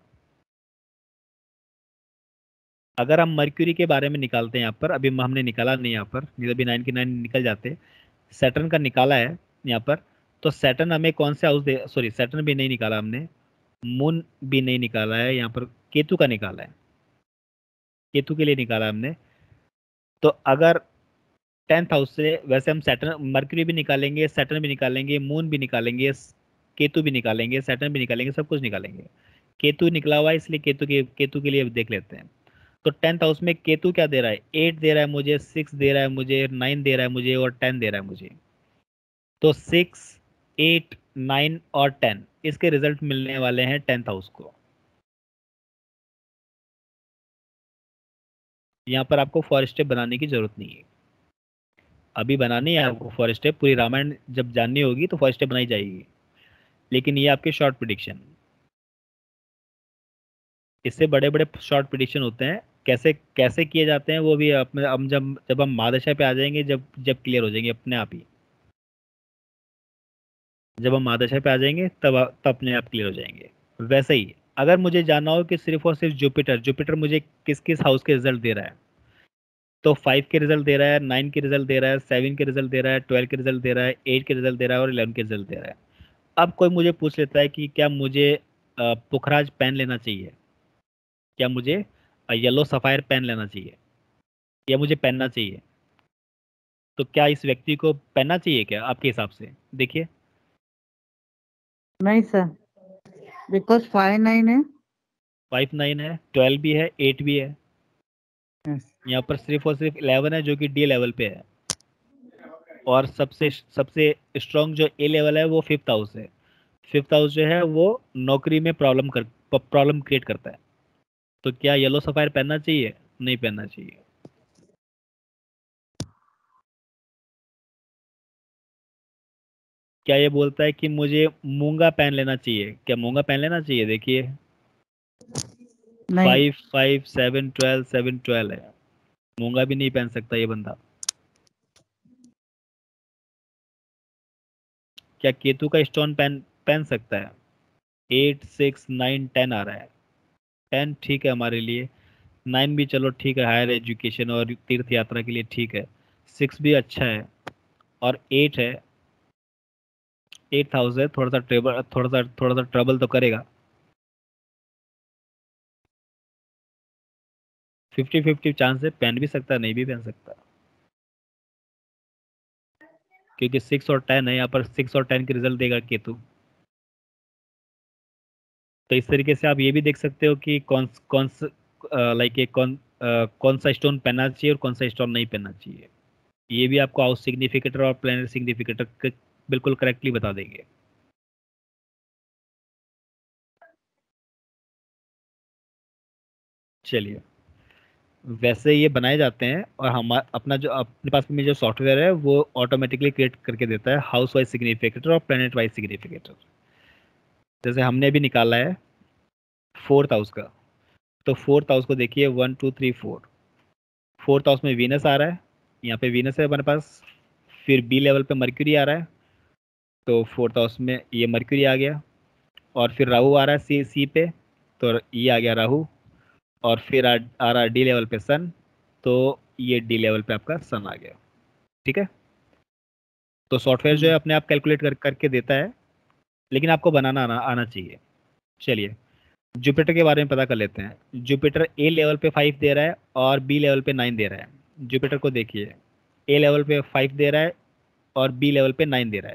S1: अगर हम मर्क्यूरी के बारे में निकालते हैं यहाँ पर, अभी हमने निकाला नहीं यहाँ पर, नहीं तो अभी 9 के 9 निकल जाते। सैटर्न का निकाला है यहाँ पर, तो सैटर्न हमें कौन से हाउस दे, सॉरी सैटर्न भी नहीं निकाला हमने, मून भी नहीं निकाला है, यहाँ पर केतु का निकाला है, केतु के लिए निकाला हमने। तो अगर 10th हाउस से, वैसे हम सैटर्न मर्क्यूरी भी निकालेंगे, सैटर्न भी निकालेंगे, मून भी निकालेंगे, केतु भी निकालेंगे, सैटर्न भी निकालेंगे, सब कुछ निकालेंगे। केतु निकला हुआ है इसलिए केतु के लिए देख लेते हैं। तो 10th हाउस में केतु क्या दे रहा है, 8 दे रहा है मुझे, 6 दे रहा है मुझे, 9 दे रहा है मुझे, और 10 दे रहा है मुझे। तो 6, 8, 9 और 10 इसके रिजल्ट मिलने वाले हैं 10th हाउस को। यहाँ पर आपको फॉर स्टेप बनाने की जरूरत नहीं है, अभी बनानी है आपको फॉर स्टेप, पूरी रामायण जब जाननी होगी तो फॉर स्टेप बनाई जाएगी, लेकिन ये आपके शॉर्ट प्रिडिक्शन, इससे बड़े बड़े शॉर्ट प्रिडिक्शन होते हैं। कैसे कैसे किए जाते हैं वो भी हम जब हम महादशा पे आ जाएंगे, जब क्लियर हो जाएंगे अपने आप ही, जब हम महादशा पे आ जाएंगे तब अपने आप क्लियर हो जाएंगे। वैसे ही अगर मुझे जानना हो कि सिर्फ और सिर्फ जुपिटर मुझे किस किस हाउस के रिजल्ट दे रहा है, तो 5 के रिजल्ट दे रहा है, 9 के रिजल्ट दे रहा है, 7 के रिजल्ट दे रहा है, 12 के रिजल्ट दे रहा है, 8 के रिजल्ट दे रहा है, और 11 के रिजल्ट दे रहा है। अब कोई मुझे पूछ लेता है कि क्या मुझे पुखराज पेन लेना चाहिए, क्या मुझे येलो सफायर पेन लेना चाहिए, या मुझे पहनना चाहिए, तो क्या इस व्यक्ति को पहनना चाहिए क्या आपके हिसाब से? देखिए,
S3: नहीं सर, बिकॉज 5-9 है।
S1: 5-9 है, 12 भी है, 8 भी है। यहाँ पर सिर्फ और सिर्फ 11 है जो कि डी लेवल पे है, और सबसे स्ट्रॉन्ग जो ए लेवल है वो 5th हाउस है। 5th हाउस जो है वो नौकरी में प्रॉब्लम क्रिएट करता है। तो क्या येलो सफायर पहनना चाहिए? नहीं पहनना चाहिए। क्या ये बोलता है कि मुझे मूंगा पहन लेना चाहिए? क्या मूंगा पहन लेना चाहिए? देखिए, 5, 5, 7, 12, 7, 12 है, मूंगा भी नहीं पहन सकता ये बंदा। क्या केतु का स्टोन पहन सकता है? 8, 6, 9, 10 आ रहा है। 10 ठीक है हमारे लिए, 9 भी चलो ठीक है, हायर एजुकेशन और तीर्थ यात्रा के लिए ठीक है, 6 भी अच्छा है, और 8 है, 8th हाउस है, थोड़ा सा ट्रबल तो करेगा। 50-50 चांस है, पहन भी सकता है, नहीं भी पहन सकता, क्योंकि 6 और 10 है यहाँ पर, 6 और 10 के रिजल्ट देगा केतु। तो इस तरीके से आप ये भी देख सकते हो कि कौन सा स्टोन पहनना चाहिए और कौन सा स्टोन नहीं पहनना चाहिए। ये भी आपको हाउस सिग्निफिकेटर और प्लैनेट सिग्निफिकेटर बिल्कुल करेक्टली बता देंगे। चलिए, वैसे ये बनाए जाते हैं, और हम अपना जो अपने पास में जो सॉफ्टवेयर है वो ऑटोमेटिकली क्रिएट करके देता है हाउस वाइज सिग्निफिकेटर और प्लैनेट वाइज सिग्निफिकेटर। जैसे हमने अभी निकाला है 4th हाउस का, तो 4th हाउस को देखिए, 1, 2, 3, 4। 4th हाउस में वीनस आ रहा है, यहाँ पे वीनस है हमारे पास, फिर बी लेवल पे मर्क्यूरी आ रहा है, तो 4th हाउस में ये मर्क्यूरी आ गया, और फिर राहु आ रहा है सी पे, तो ये आ गया राहु, और फिर आ रहा है डी लेवल पे सन, तो ये डी लेवल पे आपका सन आ गया। ठीक है, तो सॉफ्टवेयर जो है अपने आप कैलकुलेट करके देता है, लेकिन आपको बनाना आना चाहिए। चलिए, जुपिटर के बारे में पता कर लेते हैं। जुपिटर ए लेवल पे 5 दे रहा है और बी लेवल पे 9 दे रहा है। जुपिटर को देखिए, ए लेवल पे 5 दे रहा है और बी लेवल पे 9 दे रहा है,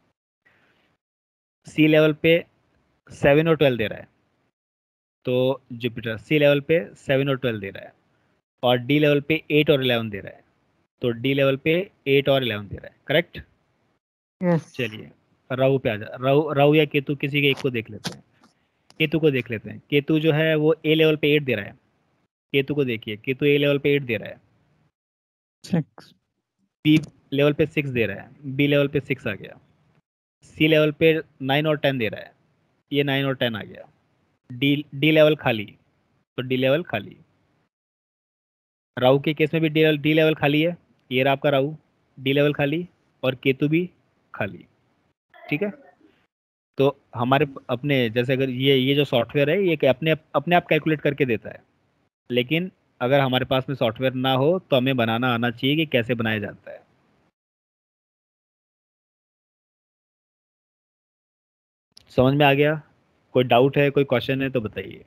S1: सी लेवल पे 7 और 12 दे रहा है। तो जुपिटर सी लेवल पे 7 और 12 दे रहा है, और डी लेवल पे 8 और 11 दे रहा है, तो डी लेवल पे 8 और 11 दे रहा है, करेक्ट?
S3: यस।
S1: चलिए, राहु पे आ जा, राहु या केतु किसी के एक को देख लेते हैं। केतु को देख लेते हैं। केतु जो है वो ए लेवल पे 8 दे रहा है, केतु को देखिए, केतु ए लेवल पे 8 दे रहा है,
S3: 6
S1: बी लेवल पे 6 दे रहा है, बी लेवल पे 6 आ गया, सी लेवल पे 9 और 10 दे रहा है, ये 9 और 10 आ गया, डी लेवल खाली, तो डी लेवल खाली। राहु के केस में भी डी लेवल खाली है, ये रहा आपका राहु, डी लेवल खाली, और केतु भी खाली। ठीक है, तो हमारे अपने जैसे अगर ये जो सॉफ्टवेयर है ये अपने आप कैलकुलेट करके देता है, लेकिन अगर हमारे पास में सॉफ्टवेयर ना हो तो हमें बनाना आना चाहिए कि कैसे बनाया जाता है। समझ में आ गया? कोई डाउट है, कोई क्वेश्चन है तो बताइए।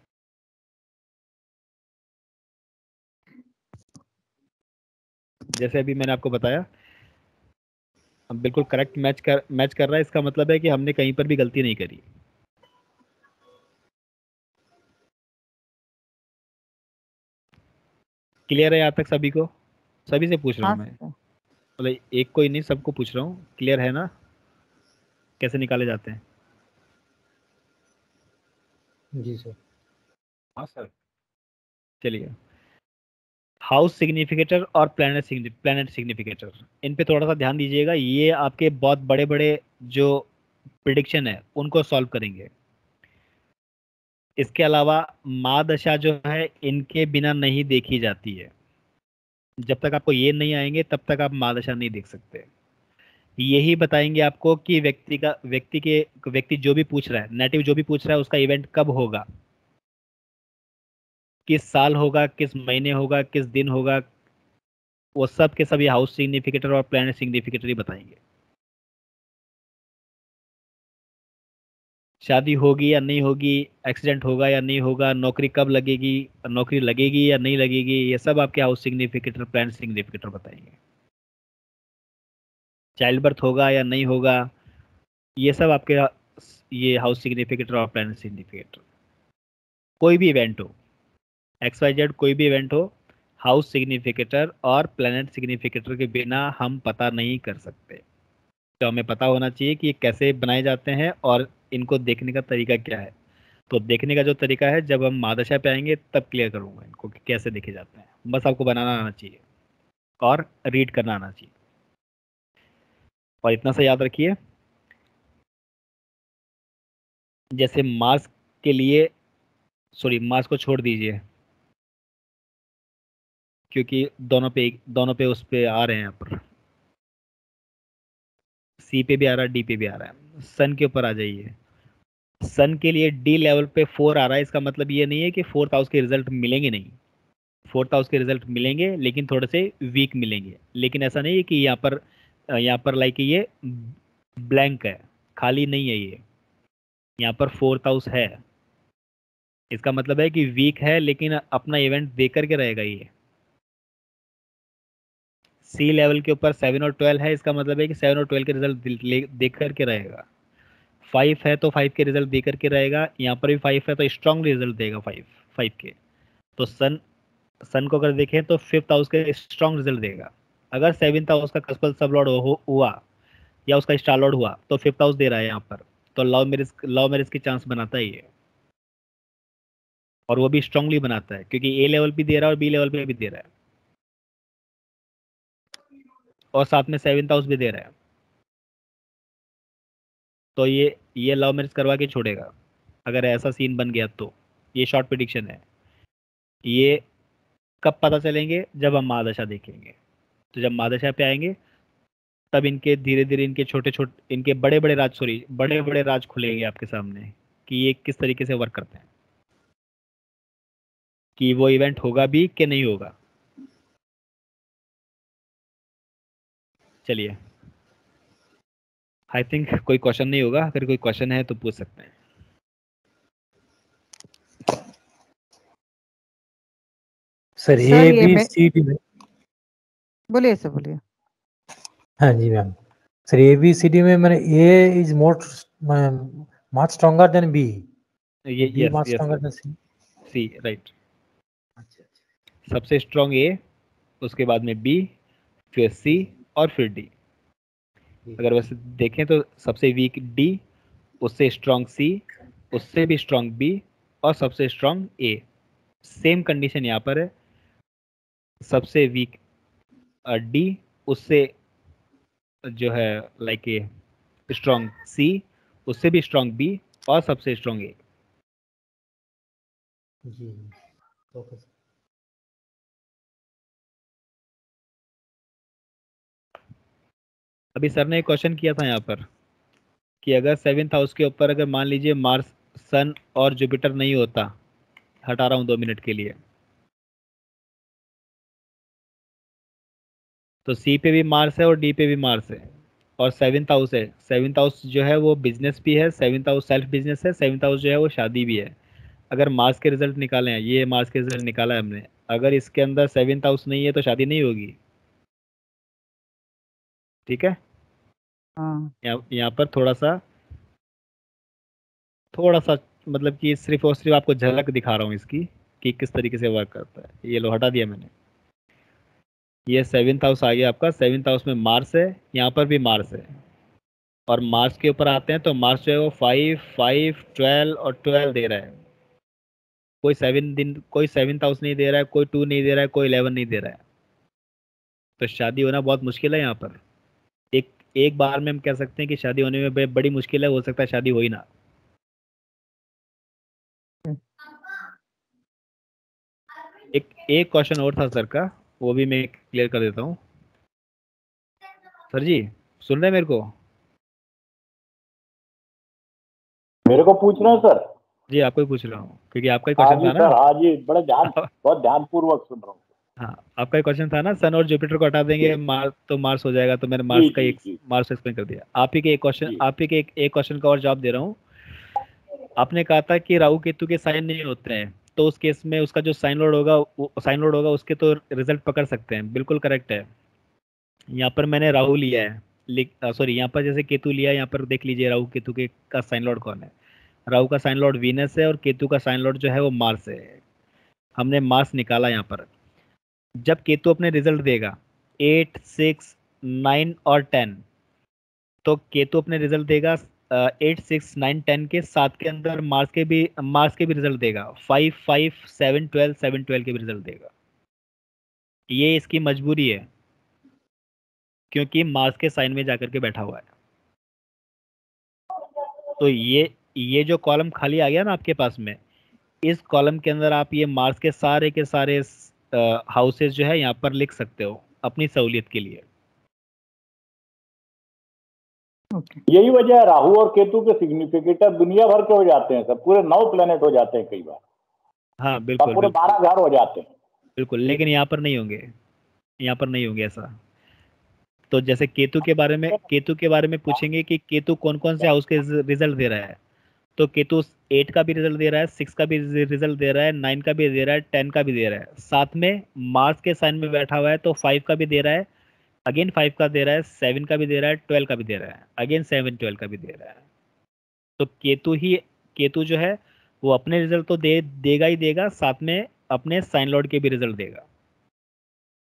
S1: जैसे अभी मैंने आपको बताया, अब बिल्कुल करेक्ट मैच कर रहा है, इसका मतलब है कि हमने कहीं पर भी गलती नहीं करी। क्लियर है यहाँ तक सभी को? सभी से पूछ रहा हूँ मैं, मतलब एक को ही नहीं, सबको पूछ रहा हूँ। क्लियर है ना कैसे निकाले जाते हैं?
S5: जी सर।
S1: हाँ सर। चलिए, हाउस सिग्निफिकेटर और प्लैनेट सिग्निफिकेटर, इन पे थोड़ा सा ध्यान दीजिएगा। ये आपके बहुत बड़े बड़े जो प्रिडिक्शन है उनको सॉल्व करेंगे। इसके अलावा महादशा जो है इनके बिना नहीं देखी जाती है। जब तक आपको ये नहीं आएंगे तब तक आप महादशा नहीं देख सकते। यही बताएंगे आपको कि व्यक्ति जो भी पूछ रहा है, नेटिव जो भी पूछ रहा है, उसका इवेंट कब होगा, किस साल होगा, किस महीने होगा, किस दिन होगा, वो सब के सभी हाउस सिग्निफिकेटर और प्लैनेट सिग्निफिकेटर ही बताएंगे। शादी होगी या नहीं होगी, एक्सीडेंट होगा या नहीं होगा, नौकरी कब लगेगी, नौकरी लगेगी या नहीं लगेगी, ये सब आपके हाउस सिग्निफिकेटर प्लैनेट सिग्निफिकेटर बताएंगे। चाइल्ड बर्थ होगा या नहीं होगा, ये सब आपके ये हाउस सिग्निफिकेटर और प्लैनेट सिग्निफिकेटर। कोई भी इवेंट हो, XYZ कोई भी इवेंट हो, हाउस सिग्निफिकेटर और प्लैनेट सिग्निफिकेटर के बिना हम पता नहीं कर सकते। तो हमें पता होना चाहिए कि ये कैसे बनाए जाते हैं और इनको देखने का तरीका क्या है। तो देखने का जो तरीका है, जब हम महादशा पे आएंगे तब क्लियर करूंगा इनको कि कैसे देखे जाते हैं। बस आपको बनाना आना चाहिए और रीड करना आना चाहिए, और इतना सा याद रखिए, जैसे मार्स के लिए, सॉरी मार्स को छोड़ दीजिए क्योंकि दोनों पे उस पे आ रहे हैं, यहाँ पर सी पे भी आ रहा है, डी पे भी आ रहा है। सन के ऊपर आ जाइए। सन के लिए डी लेवल पे 4 आ रहा है, इसका मतलब ये नहीं है कि 4th हाउस के रिजल्ट मिलेंगे नहीं। 4th हाउस के रिजल्ट मिलेंगे, लेकिन थोड़े से वीक मिलेंगे। लेकिन ऐसा नहीं है कि यहाँ पर लाइक ये ब्लैंक है, खाली नहीं है ये, यहाँ पर 4th हाउस है। इसका मतलब है कि वीक है लेकिन अपना इवेंट दे करके रहेगा ये। सी लेवल के ऊपर 7 और 12 है, इसका मतलब है कि 7 और 12 के रिजल्ट देख करके रहेगा। 5 है तो 5 के रिजल्ट दे करके रहेगा। यहाँ पर भी 5 है तो स्ट्रांग रिजल्ट देगा 5 के। तो सन को अगर देखें तो 5th हाउस के स्ट्रांग रिजल्ट देगा। अगर 7th हाउस का कस्पल सब लॉर्ड हुआ या उसका स्टार लॉर्ड हुआ तो 5th हाउस दे रहा है यहाँ पर, तो लव मैरिज की चांस बनाता है ये, और वो भी स्ट्रांगली बनाता है क्योंकि ए लेवल भी दे रहा है और बी लेवल पे भी दे रहा है, और साथ में 7th हाउस भी दे रहा है। तो ये लव मैरिज करवा के छोड़ेगा अगर ऐसा सीन बन गया तो। ये शॉर्ट प्रिडिक्शन है। ये कब पता चलेंगे? जब हम महादशा देखेंगे। तो जब महादशा पे आएंगे तब इनके धीरे धीरे इनके बड़े बड़े राज खुलेंगे आपके सामने कि ये किस तरीके से वर्क करते हैं, कि वो इवेंट होगा भी कि नहीं होगा। चलिए, आई थिंक कोई क्वेश्चन नहीं होगा। अगर कोई क्वेश्चन है तो पूछ सकते हैं।
S7: Sir A B C D में,
S3: बोलिए सर बोलिए।
S7: हाँ जी ma'am. Sir A B C D में मैंने A is much stronger than B,
S1: ये
S7: much stronger than
S1: C, right. सबसे स्ट्रॉन्ग ए, उसके बाद में बी, फिर सी और फिर डी। अगर वैसे देखें तो सबसे वीक डी, उससे स्ट्रॉन्ग सी, उससे भी स्ट्रॉन्ग बी और सबसे स्ट्रॉन्ग ए। सेम कंडीशन यहाँ पर है, सबसे वीक डी, उससे जो है लाइक ए स्ट्रॉन्ग सी, उससे भी स्ट्रॉन्ग बी और सबसे स्ट्रॉन्ग ए।
S7: जी ओके सर।
S1: अभी सर ने एक क्वेश्चन किया था यहाँ पर कि अगर 7th हाउस के ऊपर अगर मान लीजिए मार्स, सन और जुपिटर नहीं होता, हटा रहा हूँ 2 मिनट के लिए, तो सी पे भी मार्स है और डी पे भी मार्स है और 7th हाउस है। 7th हाउस जो है वो बिजनेस भी है, 7th हाउस सेल्फ बिजनेस है, 7th हाउस जो है वो शादी भी है। अगर मार्स के रिजल्ट निकाले हैं, ये मार्स के रिजल्ट निकाला है हमने, अगर इसके अंदर 7th हाउस नहीं है तो शादी नहीं होगी। ठीक है,
S3: हाँ
S1: यहाँ पर थोड़ा सा मतलब कि सिर्फ और सिर्फ आपको झलक दिखा रहा हूँ इसकी कि किस तरीके से वर्क करता है। ये लो हटा दिया मैंने, ये 7th हाउस आ गया आपका। 7th हाउस में मार्स है, यहाँ पर भी मार्स है, और मार्स के ऊपर आते हैं तो मार्स जो है वो 5, 5, 12 और 12 दे रहा है। कोई 7th हाउस नहीं दे रहा है, कोई 2 नहीं दे रहा है, कोई 11 नहीं दे रहा है। तो शादी होना बहुत मुश्किल है यहाँ पर। एक बार में हम कह सकते हैं कि शादी होने में बड़ी मुश्किल है, हो सकता है शादी हो ही ना। एक क्वेश्चन और था सर का, वो भी मैं क्लियर कर देता हूँ। सर जी सुन रहे हैं मेरे को?
S4: मेरे को पूछ रहे हैं सर?
S1: जी आपको ही पूछ रहा हूँ क्योंकि आपका ही
S4: हाँ
S1: क्वेश्चन
S4: जी
S1: था ना।
S4: सर, हाँ जी, बड़े बहुत ध्यानपूर्वक सुन रहा हूँ।
S1: हाँ आपका ही क्वेश्चन था ना, सन और जुपिटर को हटा देंगे मार्स तो मार्स हो जाएगा, तो मैंने
S4: जी
S1: मार्स का
S4: जी
S1: एक
S4: जी
S1: मार्स एक्सप्लेन कर दिया। आप ही के एक क्वेश्चन,
S4: जी।
S1: आप ही के एक क्वेश्चन का और जवाब दे रहा हूँ। आपने कहा था कि राहु केतु के साइन नहीं होते हैं, तो उस केस में उसका जो साइन लोड होगा उसके तो रिजल्ट पकड़ सकते हैं। बिल्कुल करेक्ट है। यहाँ पर मैंने राहु लिया है, सॉरी यहाँ पर जैसे केतु लिया है, यहाँ पर देख लीजिए राहु केतु के का साइन लॉर्ड कौन है। राहु का साइन लॉर्ड वीनस है और केतु का साइन लॉर्ड जो है वो मार्स है। हमने मार्स निकाला यहाँ पर। जब केतु अपने रिजल्ट देगा 8, 6, 9 और 10, तो केतु अपने रिजल्ट देगा 8, 6, 9, 10 के, 7 के अंदर मार्स के भी रिजल्ट देगा। 5, 5, 7, 12, 7, 12 के भी रिजल्ट देगा। ये इसकी मजबूरी है क्योंकि मार्स के साइन में जाकर के बैठा हुआ है। तो ये जो कॉलम खाली आ गया ना आपके पास में, इस कॉलम के अंदर आप ये मार्स के सारे हाउसेस जो है यहाँ पर लिख सकते हो अपनी सहूलियत के लिए।
S4: यही वजह है राहु और केतु के सिग्निफिकेटर दुनिया भर के हो जाते हैं सर, पूरे 9 प्लेनेट हो जाते हैं कई बार।
S1: हाँ बिल्कुल,
S4: पूरे 12 घर हो जाते हैं।
S1: बिल्कुल, लेकिन यहाँ पर नहीं होंगे, यहाँ पर नहीं होंगे ऐसा। तो जैसे केतु के बारे में पूछेंगे कि केतु कौन कौन से हाउस के रिजल्ट दे रहा है, तो केतु 8 का भी रिजल्ट दे रहा है, 6 का भी रिजल्ट दे रहा है, 9 का भी दे रहा है, 10 का भी दे रहा है। साथ में मार्स के साइन में बैठा हुआ है तो 5 का भी दे रहा है, अगेन 5 का दे रहा है, 7 का भी दे रहा है, 12 का भी दे रहा है, अगेन 7, 12 का भी दे रहा है। तो केतु जो है वो अपने रिजल्ट तो देगा ही देगा, साथ में अपने साइन लॉर्ड के भी रिजल्ट देगा।